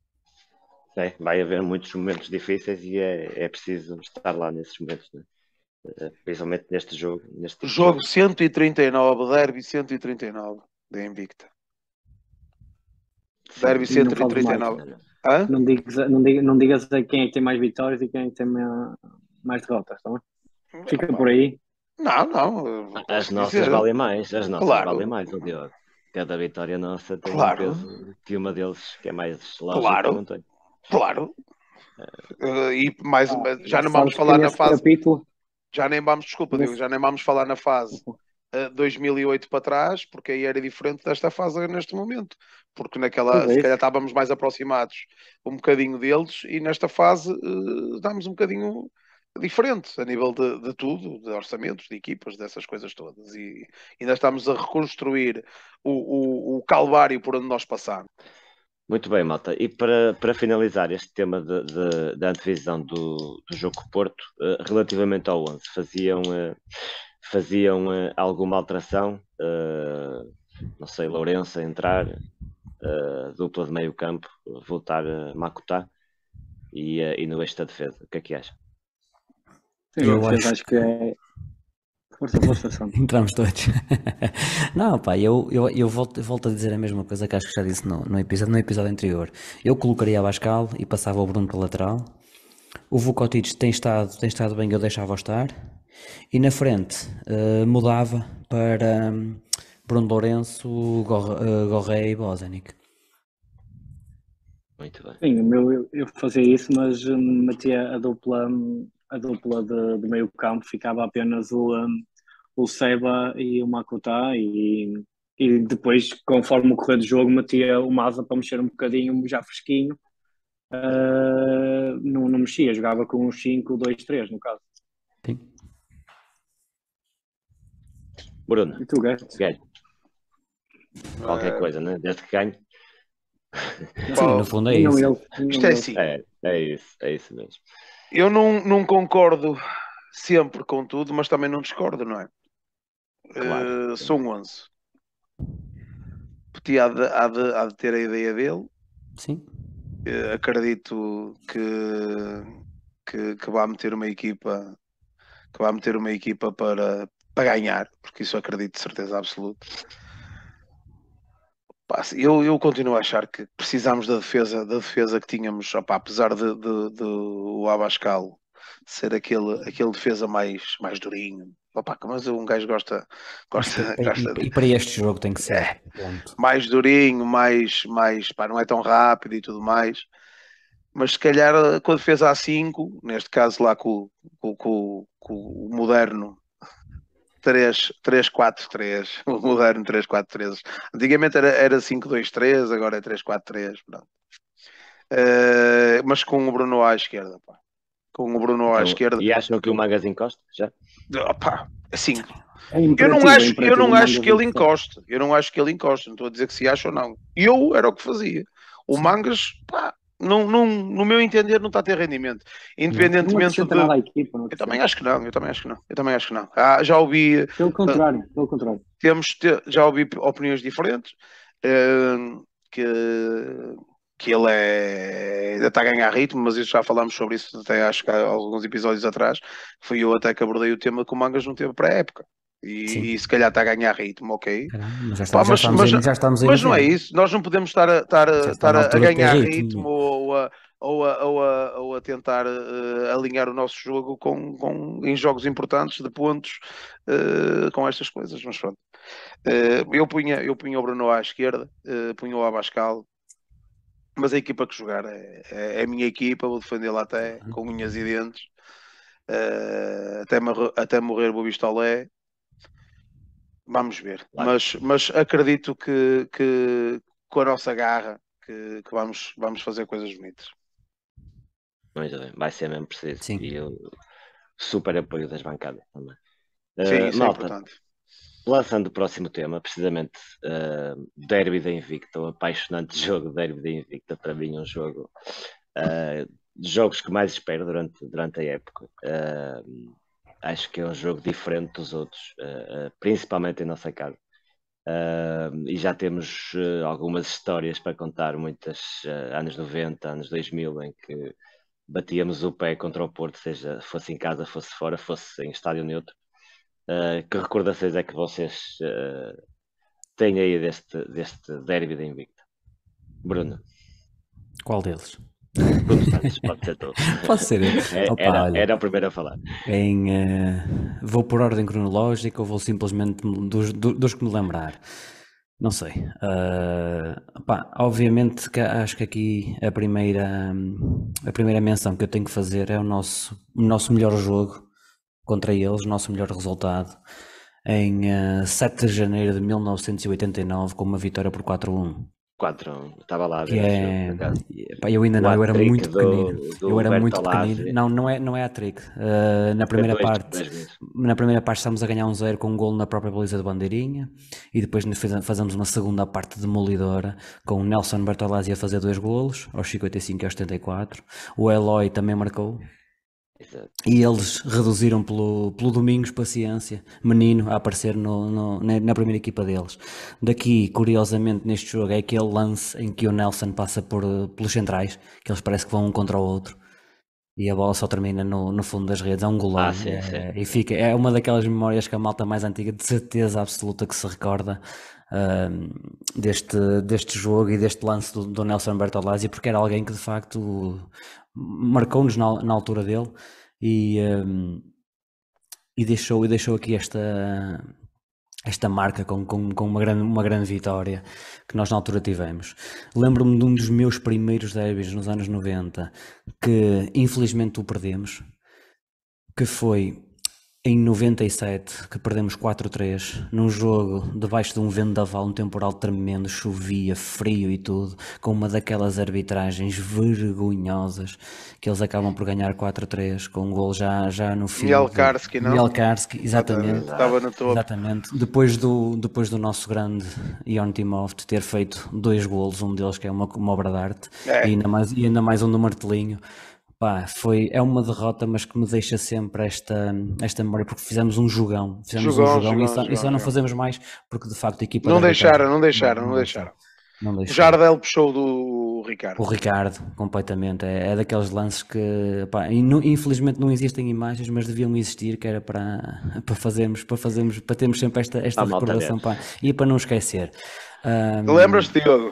Vai haver muitos momentos difíceis e é preciso estar lá nesses momentos, né? Principalmente neste jogo. Jogo 139, Derby 139 da Invicta. Derby 139. Não digas a quem é que tem mais vitórias e quem é que tem mais derrotas, tá bem? Fica por aí. Não. As nossas valem mais. As nossas valem mais, o Diogo. Cada vitória nossa tem um peso que uma deles que é mais lógico não tem. Claro. E mais já não vamos falar na fase. Capítulo... Já nem vamos falar na fase 2008 para trás, porque aí era diferente desta fase neste momento. Porque naquela, se calhar estávamos mais aproximados um bocadinho deles e nesta fase estamos um bocadinho diferente a nível de tudo, de orçamentos, de equipas, dessas coisas todas. E ainda estamos a reconstruir o calvário por onde nós passamos. Muito bem, malta. E para finalizar este tema da antevisão do jogo com o Porto, relativamente ao 11, faziam alguma alteração? Não sei, Lourenço a entrar, dupla de meio campo, voltar a Makuta e no eixo da defesa. O que é que acha? Eu acho que é... Força. Entramos todos. Não, pá, eu volto a dizer a mesma coisa que acho que já disse no episódio anterior. Eu colocaria a Abascal e passava o Bruno para lateral. O Vukotic tem estado bem, eu deixava estar. E na frente mudava para Bruno Lourenço, Gorré e Bozanic. Muito bem. Sim, eu fazia isso, mas metia a dupla a dupla de meio campo, ficava apenas o Seba e o Makuta, e depois, conforme o correr do jogo, metia o Maza para mexer um bocadinho, já fresquinho. Não mexia, jogava com uns 5-2-3 no caso. Sim. Bruno, E tu, Guedes? ganho. Qualquer coisa, né? Desde que ganhe. Sim, no fundo é Não isso. ele, Isto é assim. É isso mesmo. Eu não concordo sempre com tudo, mas também não discordo, não é? Claro. São 11. Petit há de ter a ideia dele. Sim. Acredito que vai meter uma equipa para ganhar, porque isso acredito de certeza absoluta. Pá, eu continuo a achar que precisamos da defesa que tínhamos, opá, apesar de o Abascal ser aquele defesa mais durinho. Opá, mas um gajo gosta E para este jogo tem que ser. Ponto. mais durinho, pá, não é tão rápido e tudo mais. Mas se calhar com a defesa A5, neste caso lá com o moderno 3-4-3, o moderno 3-4-3. Antigamente era 5-2-3, agora é 3-4-3. Pronto. Mas com o Bruno à esquerda, pá. Com o Bruno à Então, esquerda. e acham que o Mangas encosta? Já? Opá, assim, É eu não imperativo acho o que ele Mangas encoste. Eu não acho que ele encoste. Não estou a dizer que se acha ou não. Eu era o que fazia. O Mangas, pá, no meu entender, não está a ter rendimento. não Independentemente acrescenta de. nada à equipa. Não Eu também acrescenta. acho que não. Já ouvi. Pelo contrário, pelo contrário. Já ouvi opiniões diferentes. Que, que ele ainda está a ganhar ritmo, mas isso já falámos sobre isso até acho que há alguns episódios atrás. Fui eu até que abordei o tema que o Mangas não teve para a época. E se calhar está a ganhar ritmo, ok. Caramba, mas Pá, já estamos aí mas no não é final. isso. Nós não podemos estar Já está na a altura de ter ganhar ritmo. ritmo ou a tentar alinhar o nosso jogo em jogos importantes de pontos com estas coisas. Mas pronto. Eu punha o Bruno à esquerda, punha o Abascal, mas a equipa que jogar é a minha equipa, vou defendê-la até com unhas e dentes, até morrer vou Bistolé. Vamos ver, Claro. mas acredito que com a nossa garra que vamos fazer coisas bonitas. Muito bem, vai ser mesmo preciso. Sim. E eu super apoio das bancadas também. Sim, isso é Malta, importante. lançando o próximo tema, precisamente Derby da Invicta, um apaixonante jogo Derby da Invicta, para mim um jogo de jogos que mais espero durante a época. Acho que é um jogo diferente dos outros, principalmente em nossa casa. E já temos algumas histórias para contar, muitas anos 90, anos 2000, em que batíamos o pé contra o Porto, seja fosse em casa, fosse fora, fosse em estádio neutro. Que recordações é que vocês têm aí deste derby da Invicta? Bruno? Qual deles? Bruno Santos, pode ser todo. Pode ser eu. Era o primeiro a falar. Vou por ordem cronológica ou vou simplesmente dos que me lembrar? Não sei. Obviamente que acho que aqui a primeira menção que eu tenho que fazer é o nosso melhor jogo contra eles, o nosso melhor resultado, em 7 de janeiro de 1989, com uma vitória por 4-1. 4-1, estava lá a ver esse jogo. Eu ainda não, eu era muito pequenino. Eu era muito pequenino. Não é hat-trick. Na primeira parte estamos a ganhar 1-0 com um golo na própria baliza de bandeirinha, e depois fazemos uma segunda parte demolidora com o Nelson Bertolazzi a fazer 2 golos, aos 55 e aos 74. O Eloy também marcou. Exato. E eles reduziram pelo Domingos Paciência, menino, a aparecer na primeira equipa deles. Daqui, curiosamente, neste jogo é aquele lance em que o Nelson passa pelos centrais, que eles parece que vão um contra o outro, e a bola só termina no fundo das redes. É um golão. Sim. E é uma daquelas memórias que a malta mais antiga de certeza absoluta que se recorda deste jogo e deste lance do Nelson Bertolazzi, porque era alguém que de facto marcou-nos na altura dele e deixou aqui esta marca com uma grande vitória que nós na altura tivemos. Lembro-me de um dos meus primeiros derbys nos anos 90, que infelizmente o perdemos, que foi em 97, que perdemos 4-3, num jogo debaixo de um vendaval, um temporal tremendo, chovia, frio e tudo, com uma daquelas arbitragens vergonhosas, que eles acabam por ganhar 4-3, com um gol já no fim. Mielkarski, não? Mielkarski, exatamente. Estava no topo. Exatamente. Depois do nosso grande Ion Timov ter feito 2 golos, um deles que é uma obra de arte, e ainda mais um do Martelinho. Pá, é uma derrota, mas que me deixa sempre esta memória, porque fizemos um jogão. E só não fazemos mais, porque de facto a equipa... Não deixaram. O Jardel puxou do Ricardo. O Ricardo, completamente. É daqueles lances que, pá, infelizmente não existem imagens, mas deviam existir, que era para termos sempre esta recordação, pá, e para não esquecer. Lembras-te, Diogo?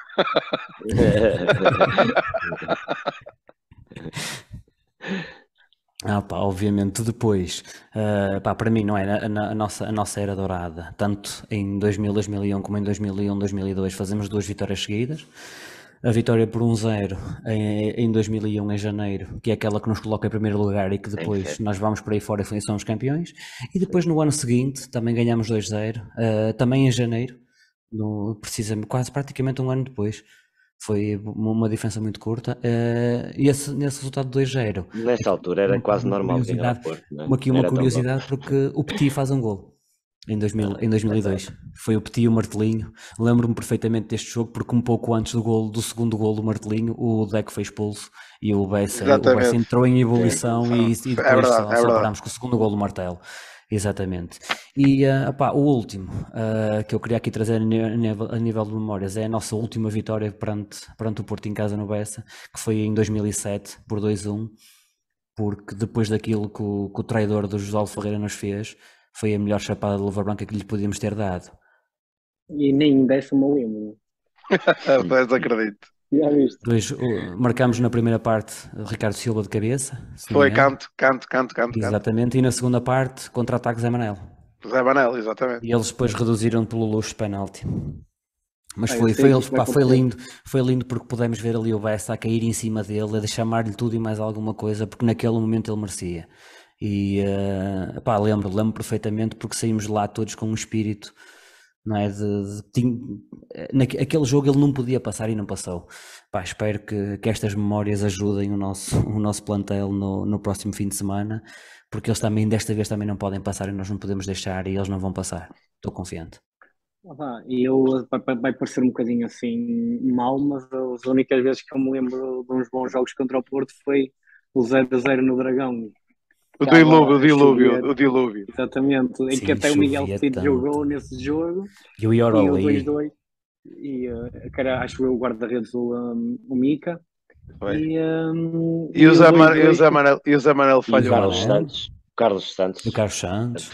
Pá, obviamente depois, para mim não é a nossa era dourada, tanto em 2000, 2001 como em 2001, 2002 fazemos 2 vitórias seguidas. A vitória por 1-0 em 2001 em janeiro, que é aquela que nos coloca em primeiro lugar e que depois nós vamos por aí fora e somos campeões. E depois no ano seguinte também ganhamos 2-0, também em janeiro, precisamente, quase praticamente um ano depois. Foi uma diferença muito curta. E nesse resultado de 2-0. Nessa altura era quase normal. Aqui uma curiosidade, porque o Petit faz um gol em 2002. Foi o Petit e o Martelinho. Lembro-me perfeitamente deste jogo, porque um pouco antes do segundo gol do Martelinho, o Deco foi expulso e o Bessa entrou em ebulição e depois só parámos com o segundo gol do Martelo. Exatamente. E o último que eu queria aqui trazer a nível de memórias é a nossa última vitória perante o Porto em casa no Bessa, que foi em 2007 por 2-1, porque depois daquilo que o traidor do José Ferreira nos fez, foi a melhor chapada de luva branca que lhe podíamos ter dado. E nem dessa me lembro. Mas acredito. Marcámos na primeira parte Ricardo Silva de cabeça. Foi canto. Exatamente, e na segunda parte contra-ataque Zé Manel, exatamente. E eles depois reduziram pelo luxo de penalti. Mas foi lindo porque pudemos ver ali o Bessa a cair em cima dele, a chamar-lhe tudo e mais alguma coisa, porque naquele momento ele merecia. E lembro perfeitamente, porque saímos de lá todos com um espírito, não é? Naquele jogo ele não podia passar e não passou. Espero que estas memórias ajudem o nosso plantel no próximo fim de semana, porque eles também desta vez também não podem passar e nós não podemos deixar, e eles não vão passar. Estou confiante. E vai parecer um bocadinho assim mal, mas as únicas vezes que eu me lembro de uns bons jogos contra o Porto foi o 0-0 no Dragão. O dilúvio. Exatamente, em que até o Miguel Petit jogou nesse jogo. E o Ioroli. E o 2-2. E acho eu o guarda-redes, o Mica. E o Zé Manel falhou. Carlos Santos. O Carlos Santos.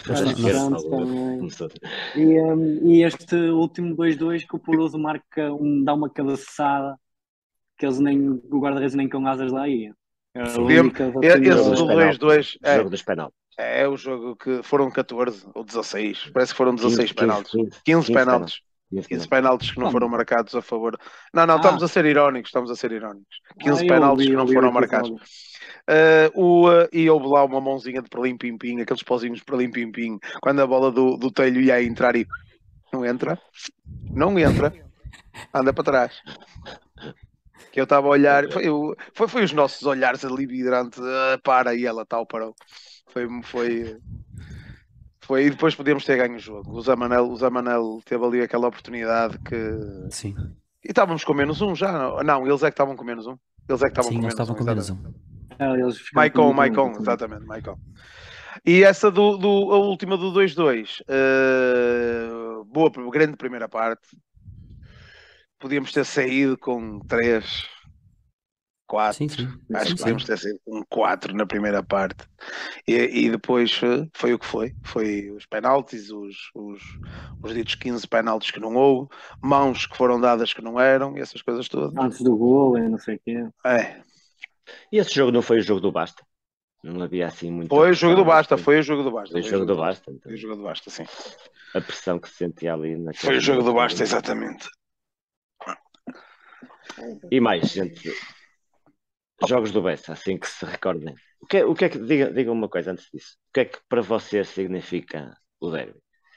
E este último 2-2 que o Poroso marca, dá uma cabeçada que o guarda-redes nem com asas lá ia. Esse do 2-2 jogo dos penaltis. É o jogo que foram 14 ou 16. Parece que foram 16 penaltis. 15 penaltis. 15 penaltis que não foram marcados a favor. Não, estamos a ser irónicos. 15 penaltis que não foram marcados. E houve lá uma mãozinha de perlim-pim-pim, aqueles pozinhos de perlim-pim-pim, quando a bola do Telho ia entrar e não entra, anda para trás. Que eu estava a olhar, foi os nossos olhares ali durante para e ela tal parou. Foi e depois podíamos ter ganho o jogo. O Zé Manel teve ali aquela oportunidade que. Sim. E estávamos com menos um já. Não, eles é que estavam com menos um. Eles estavam com menos um. Maicon, exatamente, Maicon. E essa a última do 2-2, grande primeira parte. Podíamos ter saído com 3, 4. Sim. Acho que podíamos ter saído com 4 na primeira parte. E depois foi o que foi. Foi os penaltis, os ditos 15 penaltis que não houve, mãos que foram dadas que não eram, e essas coisas todas. Antes do gol, não sei o quê. E esse jogo não foi o jogo do Basta? Não havia assim muito. Foi o jogo do Basta, Foi o jogo do Basta, sim. A pressão que se sentia ali. Foi o jogo do Basta, exatamente. E mais, gente, jogos do Bessa, assim que se recordem. diga uma coisa antes disso. O que é que para você significa o derby?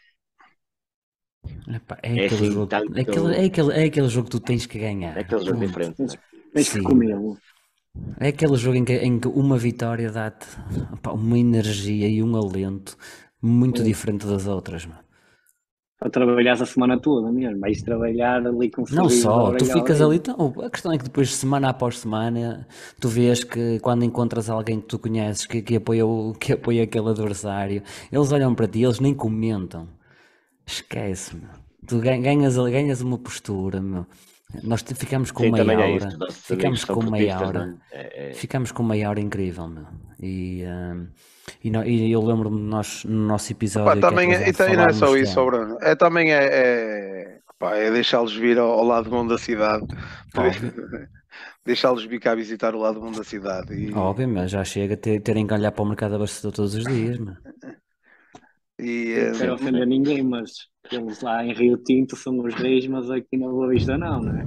Epá, é É aquele assim, jogo, é aquele jogo que tu tens que ganhar. é aquele jogo Ponto. diferente, não é? Tens que Sim. comê-lo. É aquele jogo em que uma vitória dá-te, opá, uma energia e um alento muito diferente das outras, mano. Para trabalhares a semana toda mesmo. Vais trabalhar ali com um Não sorriso de só, tu orelha a ficas ali. orelha. Então, a questão é que depois, semana após semana, tu vês que quando encontras alguém que tu conheces que apoia aquele adversário, eles olham para ti, eles nem comentam. Esquece, meu. Tu ganhas uma postura, meu. Nós ficamos com Sim, também meia é isso. hora. Os nossos amigos Ficamos são com meia portistas, hora. não é? Ficamos com meia hora incrível, meu. E eu lembro-me no nosso Pá, episódio aqui também, atrasado e não é falarmos só que isso, ó Bruno. Também pá, é deixá-los vir ao lado bom da cidade. óbvio, Deixá-los vir cá visitar o lado bom da cidade. óbvio, mas já chega a terem que olhar para o mercado abastecedor todos os dias, meu. E, Não quero Sim, ofender sim. ninguém, mas eles lá em Rio Tinto são os reis, mas aqui na Boa Vista não é?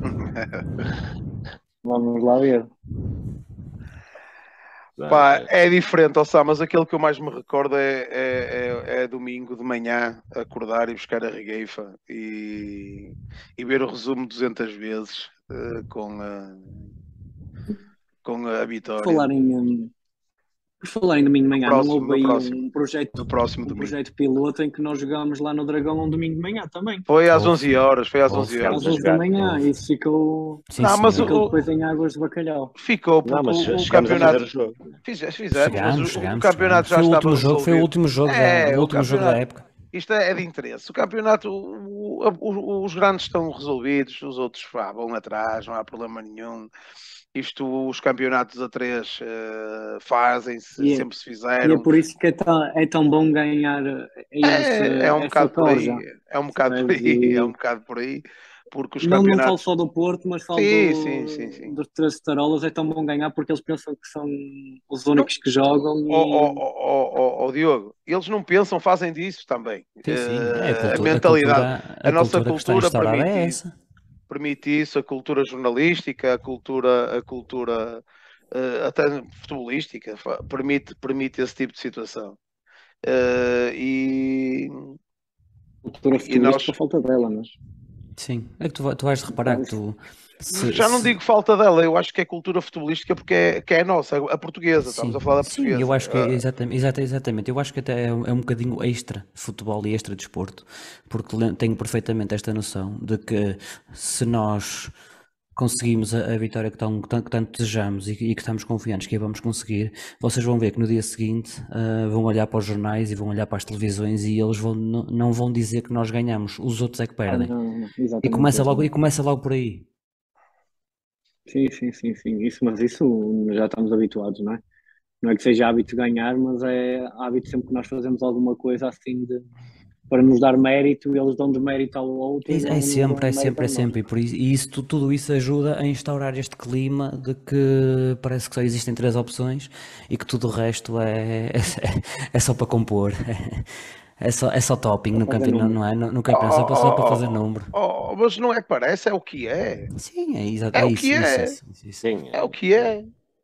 Vamos lá ver. Vamos pá, ver. é diferente, ó, mas aquele que eu mais me recordo é domingo de manhã, acordar e buscar a regueifa e ver o resumo 200 vezes com a Por vitória falar em domingo de no manhã, não próximo, houve no aí próximo, um projeto, no próximo um domingo. projeto piloto em que nós jogámos lá no Dragão um domingo de manhã também. Foi às Houve, 11 horas, foi às houve, 11 Ficámos horas. Às a 11 da jogar. manhã, houve. isso ficou, Sim, Não, mas senhor. ficou depois em águas de bacalhau. ficou Não, porque mas o chegámos a fazer campeonato o jogo. fizemos, mas o campeonato Chegamos. já Foi o estava último jogo, foi o resolvido. último jogo o O último jogo da campeonato, época. isto é de interesse. O campeonato, os grandes estão resolvidos, os outros vão atrás, não há problema nenhum. Os campeonatos a três fazem-se, E é, sempre se e é fizeram. por isso que é tão bom ganhar É um essa bocado por corja, aí, é um bocado por percebes? aí, é um bocado por aí, porque os Não falo campeonatos. só do Porto, mas falo Sim, sim, sim, sim. dos Três Tarolas. É tão bom ganhar porque eles pensam que são os Não, únicos que jogam e Diogo, eles não pensam, fazem disso também. Sim, sim. É a A cultura, a mentalidade, cultura, a a nossa cultura que está cultura instaurada é essa. permite isso, a cultura jornalística, a cultura até futebolística, permite esse tipo de situação. E, cultura e nós futebolística falta dela, mas Sim. É que tu vais reparar que tu. já não digo falta dela, eu acho que é cultura futebolística porque que é nossa, a portuguesa, estamos a Sim, falar da sim, eu portuguesa. acho que é exatamente. Eu acho que até é um bocadinho extra futebol e extra desporto, porque tenho perfeitamente esta noção de que se nós conseguimos a vitória que tanto desejamos e que estamos confiantes que a vamos conseguir, vocês vão ver que no dia seguinte vão olhar para os jornais e vão olhar para as televisões e eles não vão dizer que nós ganhamos, os outros é que perdem. não, E exatamente, começa logo por aí. sim. Mas isso já estamos habituados, não é? Não é que seja hábito ganhar, mas é hábito sempre que nós fazemos alguma coisa assim para nos dar mérito, e eles dão de mérito ao outro e É não sempre, dão é mérito sempre, é a nós. sempre. E isso, tudo isso ajuda a instaurar este clima de que parece que só existem três opções e que tudo o resto é só para compor. É só topping Para no fazer campeonato, número. não é? No Oh, campeonato, só para fazer número. mas não é que parece, é o que é. Sim, é, exato, É é o isso, que isso, é. isso, isso, isso. Sim, É o que é.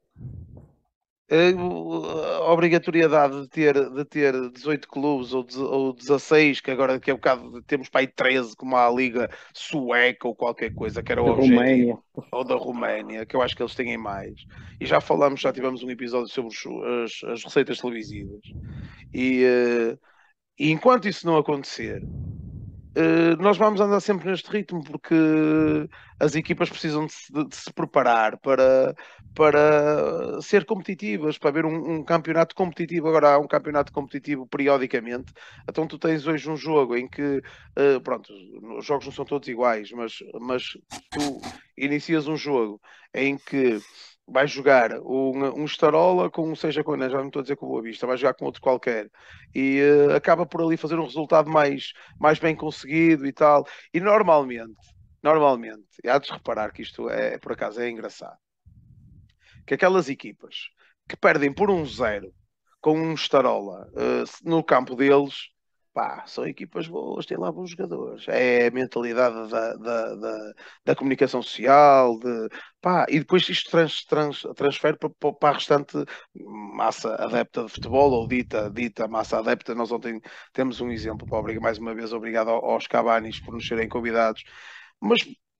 A obrigatoriedade de ter 18 clubes ou 16, que agora daqui a bocado temos para aí 13, como a Liga Sueca ou qualquer coisa, que era o Da Roménia. objetivo, ou da Roménia, que eu acho que eles têm mais. E já tivemos um episódio sobre as receitas televisivas. E, e enquanto isso não acontecer, nós vamos andar sempre neste ritmo porque as equipas precisam de se preparar para ser competitivas, para haver um campeonato competitivo. Agora há um campeonato competitivo periodicamente. Então tu tens hoje um jogo em que, pronto, os jogos não são todos iguais, mas tu inicias um jogo em que vais jogar um Starola com um Seja Conan, já não estou a dizer com o Boa Vista, vais jogar com outro qualquer e acaba por ali fazer um resultado mais bem conseguido e tal. E normalmente, e há de reparar que isto por acaso, é engraçado, que aquelas equipas que perdem por 1-0 com um Starola no campo deles, pá, são equipas boas, têm lá bons jogadores. É a mentalidade da comunicação social, pá, e depois isto transfere para a restante massa adepta de futebol, ou dita massa adepta. Nós ontem temos um exemplo, mais uma vez, obrigado aos Cabanis por nos serem convidados. Mas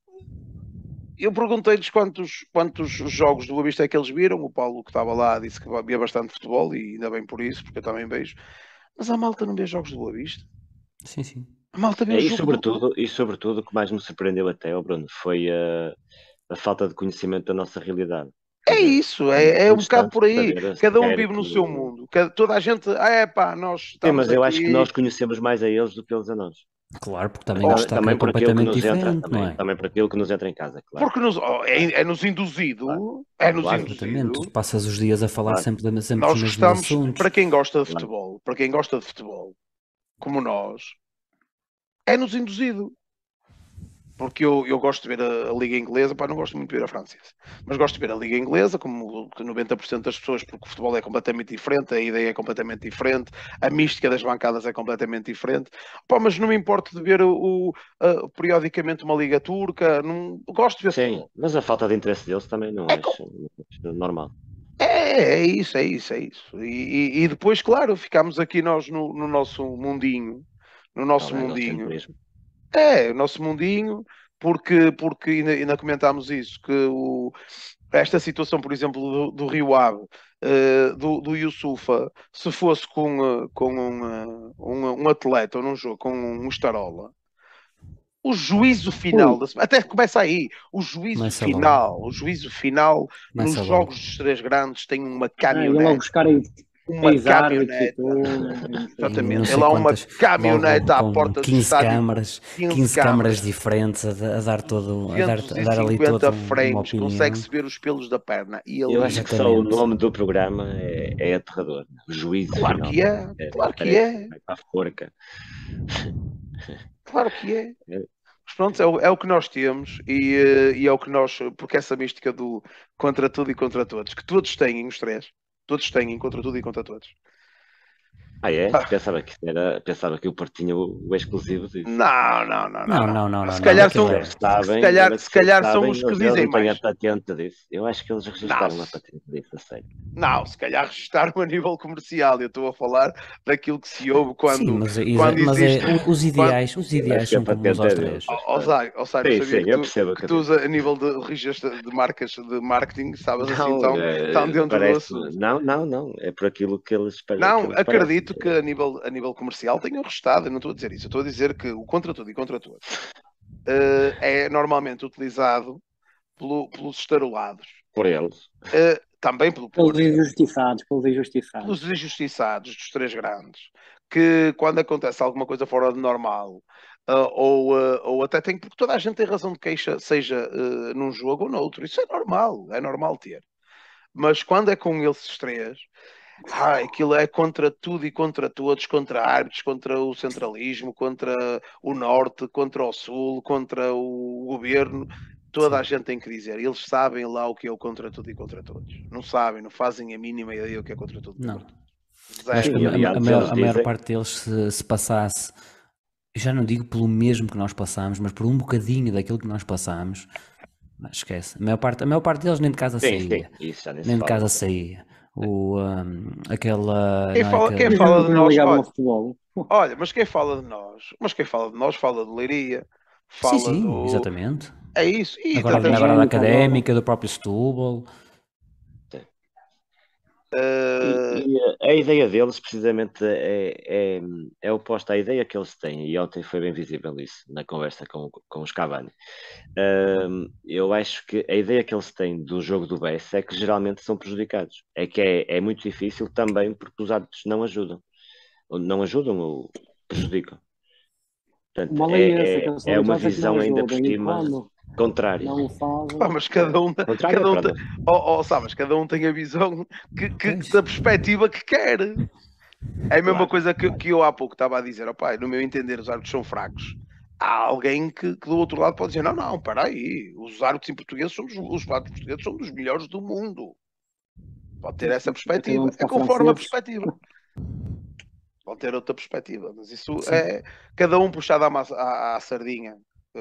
eu perguntei-lhes quantos jogos do Boa Vista é que eles viram. O Paulo, que estava lá, disse que via bastante futebol, e ainda bem por isso, porque eu também vejo. Mas a malta não vê jogos do Boa Vista. Sim, sim. A malta vê o jogo e sobretudo o que mais me surpreendeu até, Bruno, foi a falta de conhecimento da nossa realidade. É isso, é um bocado por aí. Cada um vive que... no seu mundo. Toda a gente, pá, nós estamos mas eu aqui. acho que nós conhecemos mais a eles do que eles a nós. Claro, porque também o destaque também é por aquilo que completamente nos entra, diferente, não é? também por aquilo que nos entra em casa, claro. Porque é-nos induzido. Claro. É-nos Claro, induzido. Tu passas os dias a falar sempre dos Nós mesmos gostamos, assuntos. para quem gosta de futebol, como nós, é-nos induzido. Porque eu gosto de ver a Liga Inglesa, pá, não gosto muito de ver a francesa, mas gosto de ver a Liga Inglesa, como 90% das pessoas, porque o futebol é completamente diferente, a ideia é completamente diferente, a mística das bancadas é completamente diferente. Pá, mas não me importo de ver periodicamente uma Liga Turca, não, gosto de ver Sim, futebol. mas a falta de interesse deles também não é normal. É isso. E depois, claro, ficamos aqui nós no nosso mundinho, no nosso mundinho. O nosso mundinho, porque ainda comentámos isso, que esta situação, por exemplo, do Rio Ave, do Yusufa, se fosse com um atleta ou num jogo com um Estarola, o juízo final, até começa aí, o juízo final nos jogos dos três grandes tem uma caminhonete. Uma caminhonete, exatamente. Ele há uma caminhonete à porta do 15 estádio, 15 câmaras diferentes a dar todo, a dar ali todo frames, consegue-se ver os pelos da perna. E ele, eu acho que só o nome do programa é aterrador. O juízo claro final. Que é, claro que é. A forca. Claro que é. Mas pronto, é o que nós temos e é o que nós, porque essa mística do contra tudo e contra todos, que todos têm os três. Todos têm contra tudo e contra todos. Pensava que o Porto tinha o exclusivo disso. Não. Se calhar são os que dizem mais. A patente disso. Eu acho que eles registraram a patente disso, a sério. Não, se calhar registraram a nível comercial. Eu estou a falar daquilo que se ouve quando. Sim, mas existe, os ideais são comuns aos três. Sim, eu percebo que tu usa a nível de registro de marcas de marketing, sabes assim, tão dentro do assunto. Não. É por aquilo que eles. Não, acredito que a nível comercial tenham restado. Eu não estou a dizer isso. Eu estou a dizer que o contra tudo e contra todos é normalmente utilizado pelos estarolados. Por eles. Também pelos injustiçados. Pelos injustiçados dos três grandes. Que quando acontece alguma coisa fora de normal, ou até tem, porque toda a gente tem razão de queixa, seja num jogo ou noutro. Isso é normal ter. Mas quando é com eles três, aquilo é contra tudo e contra todos, contra árbitros, contra o centralismo, contra o norte, contra o sul, contra o governo. Toda a gente tem que dizer. Eles sabem lá o que é o contra tudo e contra todos. Não sabem, não fazem a mínima ideia o que é contra tudo e contra todos. Mas a maior parte deles, se passasse, já não digo pelo mesmo que nós passámos, mas por um bocadinho daquilo que nós passámos, esquece. A maior parte deles nem de casa saía. Nem de casa saía. Quem fala de nós, olha, mas quem fala de nós fala de Leiria, sim, exatamente. É isso. E agora da Académica, do próprio Setúbal. A ideia deles precisamente é oposta à ideia que eles têm, e ontem foi bem visível isso na conversa com os Cavani. Eu acho que a ideia que eles têm do jogo do BES é que geralmente são prejudicados. É que é muito difícil também porque os árbitros não ajudam ou prejudicam. Portanto, é uma visão ainda por cima contrária. Mas cada um tem a visão da perspectiva que quer. É a mesma coisa que eu há pouco estava a dizer. No meu entender, os árbitros são fracos. Há alguém que do outro lado pode dizer: não, para aí, os árbitros em português são dos melhores do mundo. Pode ter essa perspectiva. É conforme a perspectiva. Pode ter outra perspectiva, mas isso é cada um puxado à sardinha.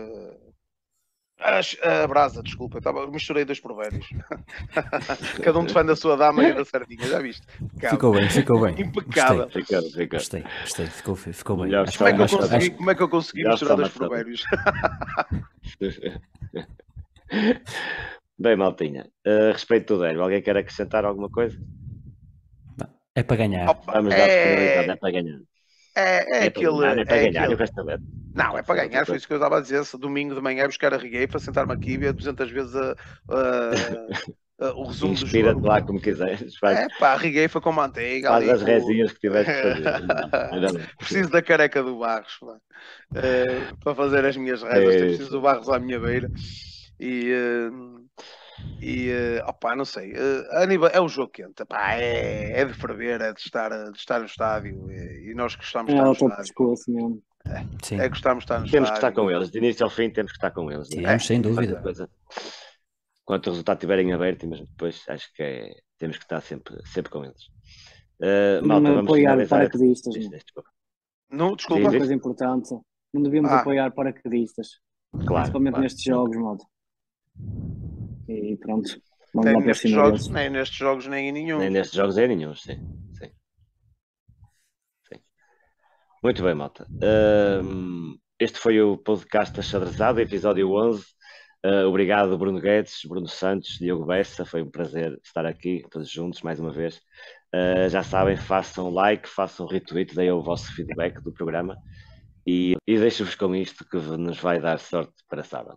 A brasa, desculpa, misturei dois provérbios. Cada um defende a sua dama e a da sardinha, já viste? Ficou bem. Impecável. Gostei. Ficou bem. Como é que eu consegui misturar dois provérbios? Bem, maltinha, a respeito do derby, alguém quer acrescentar alguma coisa? É para ganhar. Vamos dar finalidade, é para ganhar. É para ganhar, eu gosto de ver. Não, é para ganhar, foi isso que eu estava a dizer. Se domingo de manhã buscar a Regueifa, sentar-me aqui e ver 200 vezes o resumo do jogo. Inspira-te lá como quiseres. A Regueifa com manteiga. Faz as resinhas que tiveres que fazer. Preciso da careca do Barros para fazer as minhas rezas. Preciso do Barros à minha beira. Não sei, é um jogo quente, é de ferver, é de estar no estádio e nós gostamos de estar no estádio. Mesmo. Gostamos de estar no estádio. Temos que estar com eles, de início ao fim temos que estar com eles. Sem dúvida. Quanto o resultado estiverem aberto, mas depois acho que temos que estar sempre com eles. Malta, vamos apoiar paraquedistas. Desculpa. Uma coisa importante, não devíamos apoiar paraquedistas, principalmente nestes jogos, malta. E pronto, nem nestes jogos nem em nenhum. Nem nestes jogos é nenhum, sim. Muito bem, malta. Este foi o podcast Achadrezado, episódio 11. Obrigado, Bruno Guedes, Bruno Santos, Diogo Bessa. Foi um prazer estar aqui todos juntos mais uma vez. Já sabem, façam like, façam retweet, deem o vosso feedback do programa e deixo-vos com isto que nos vai dar sorte para sábado.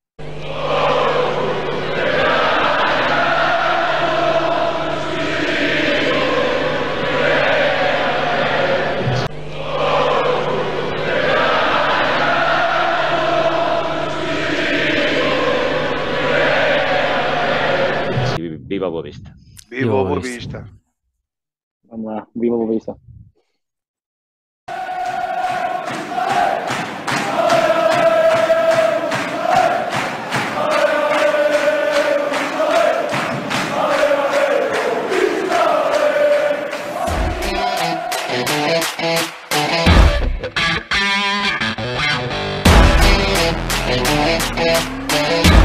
Viva a Boa Vista. Viva a Boa Vista. Vamos lá, viva a Boa Vista. Yeah.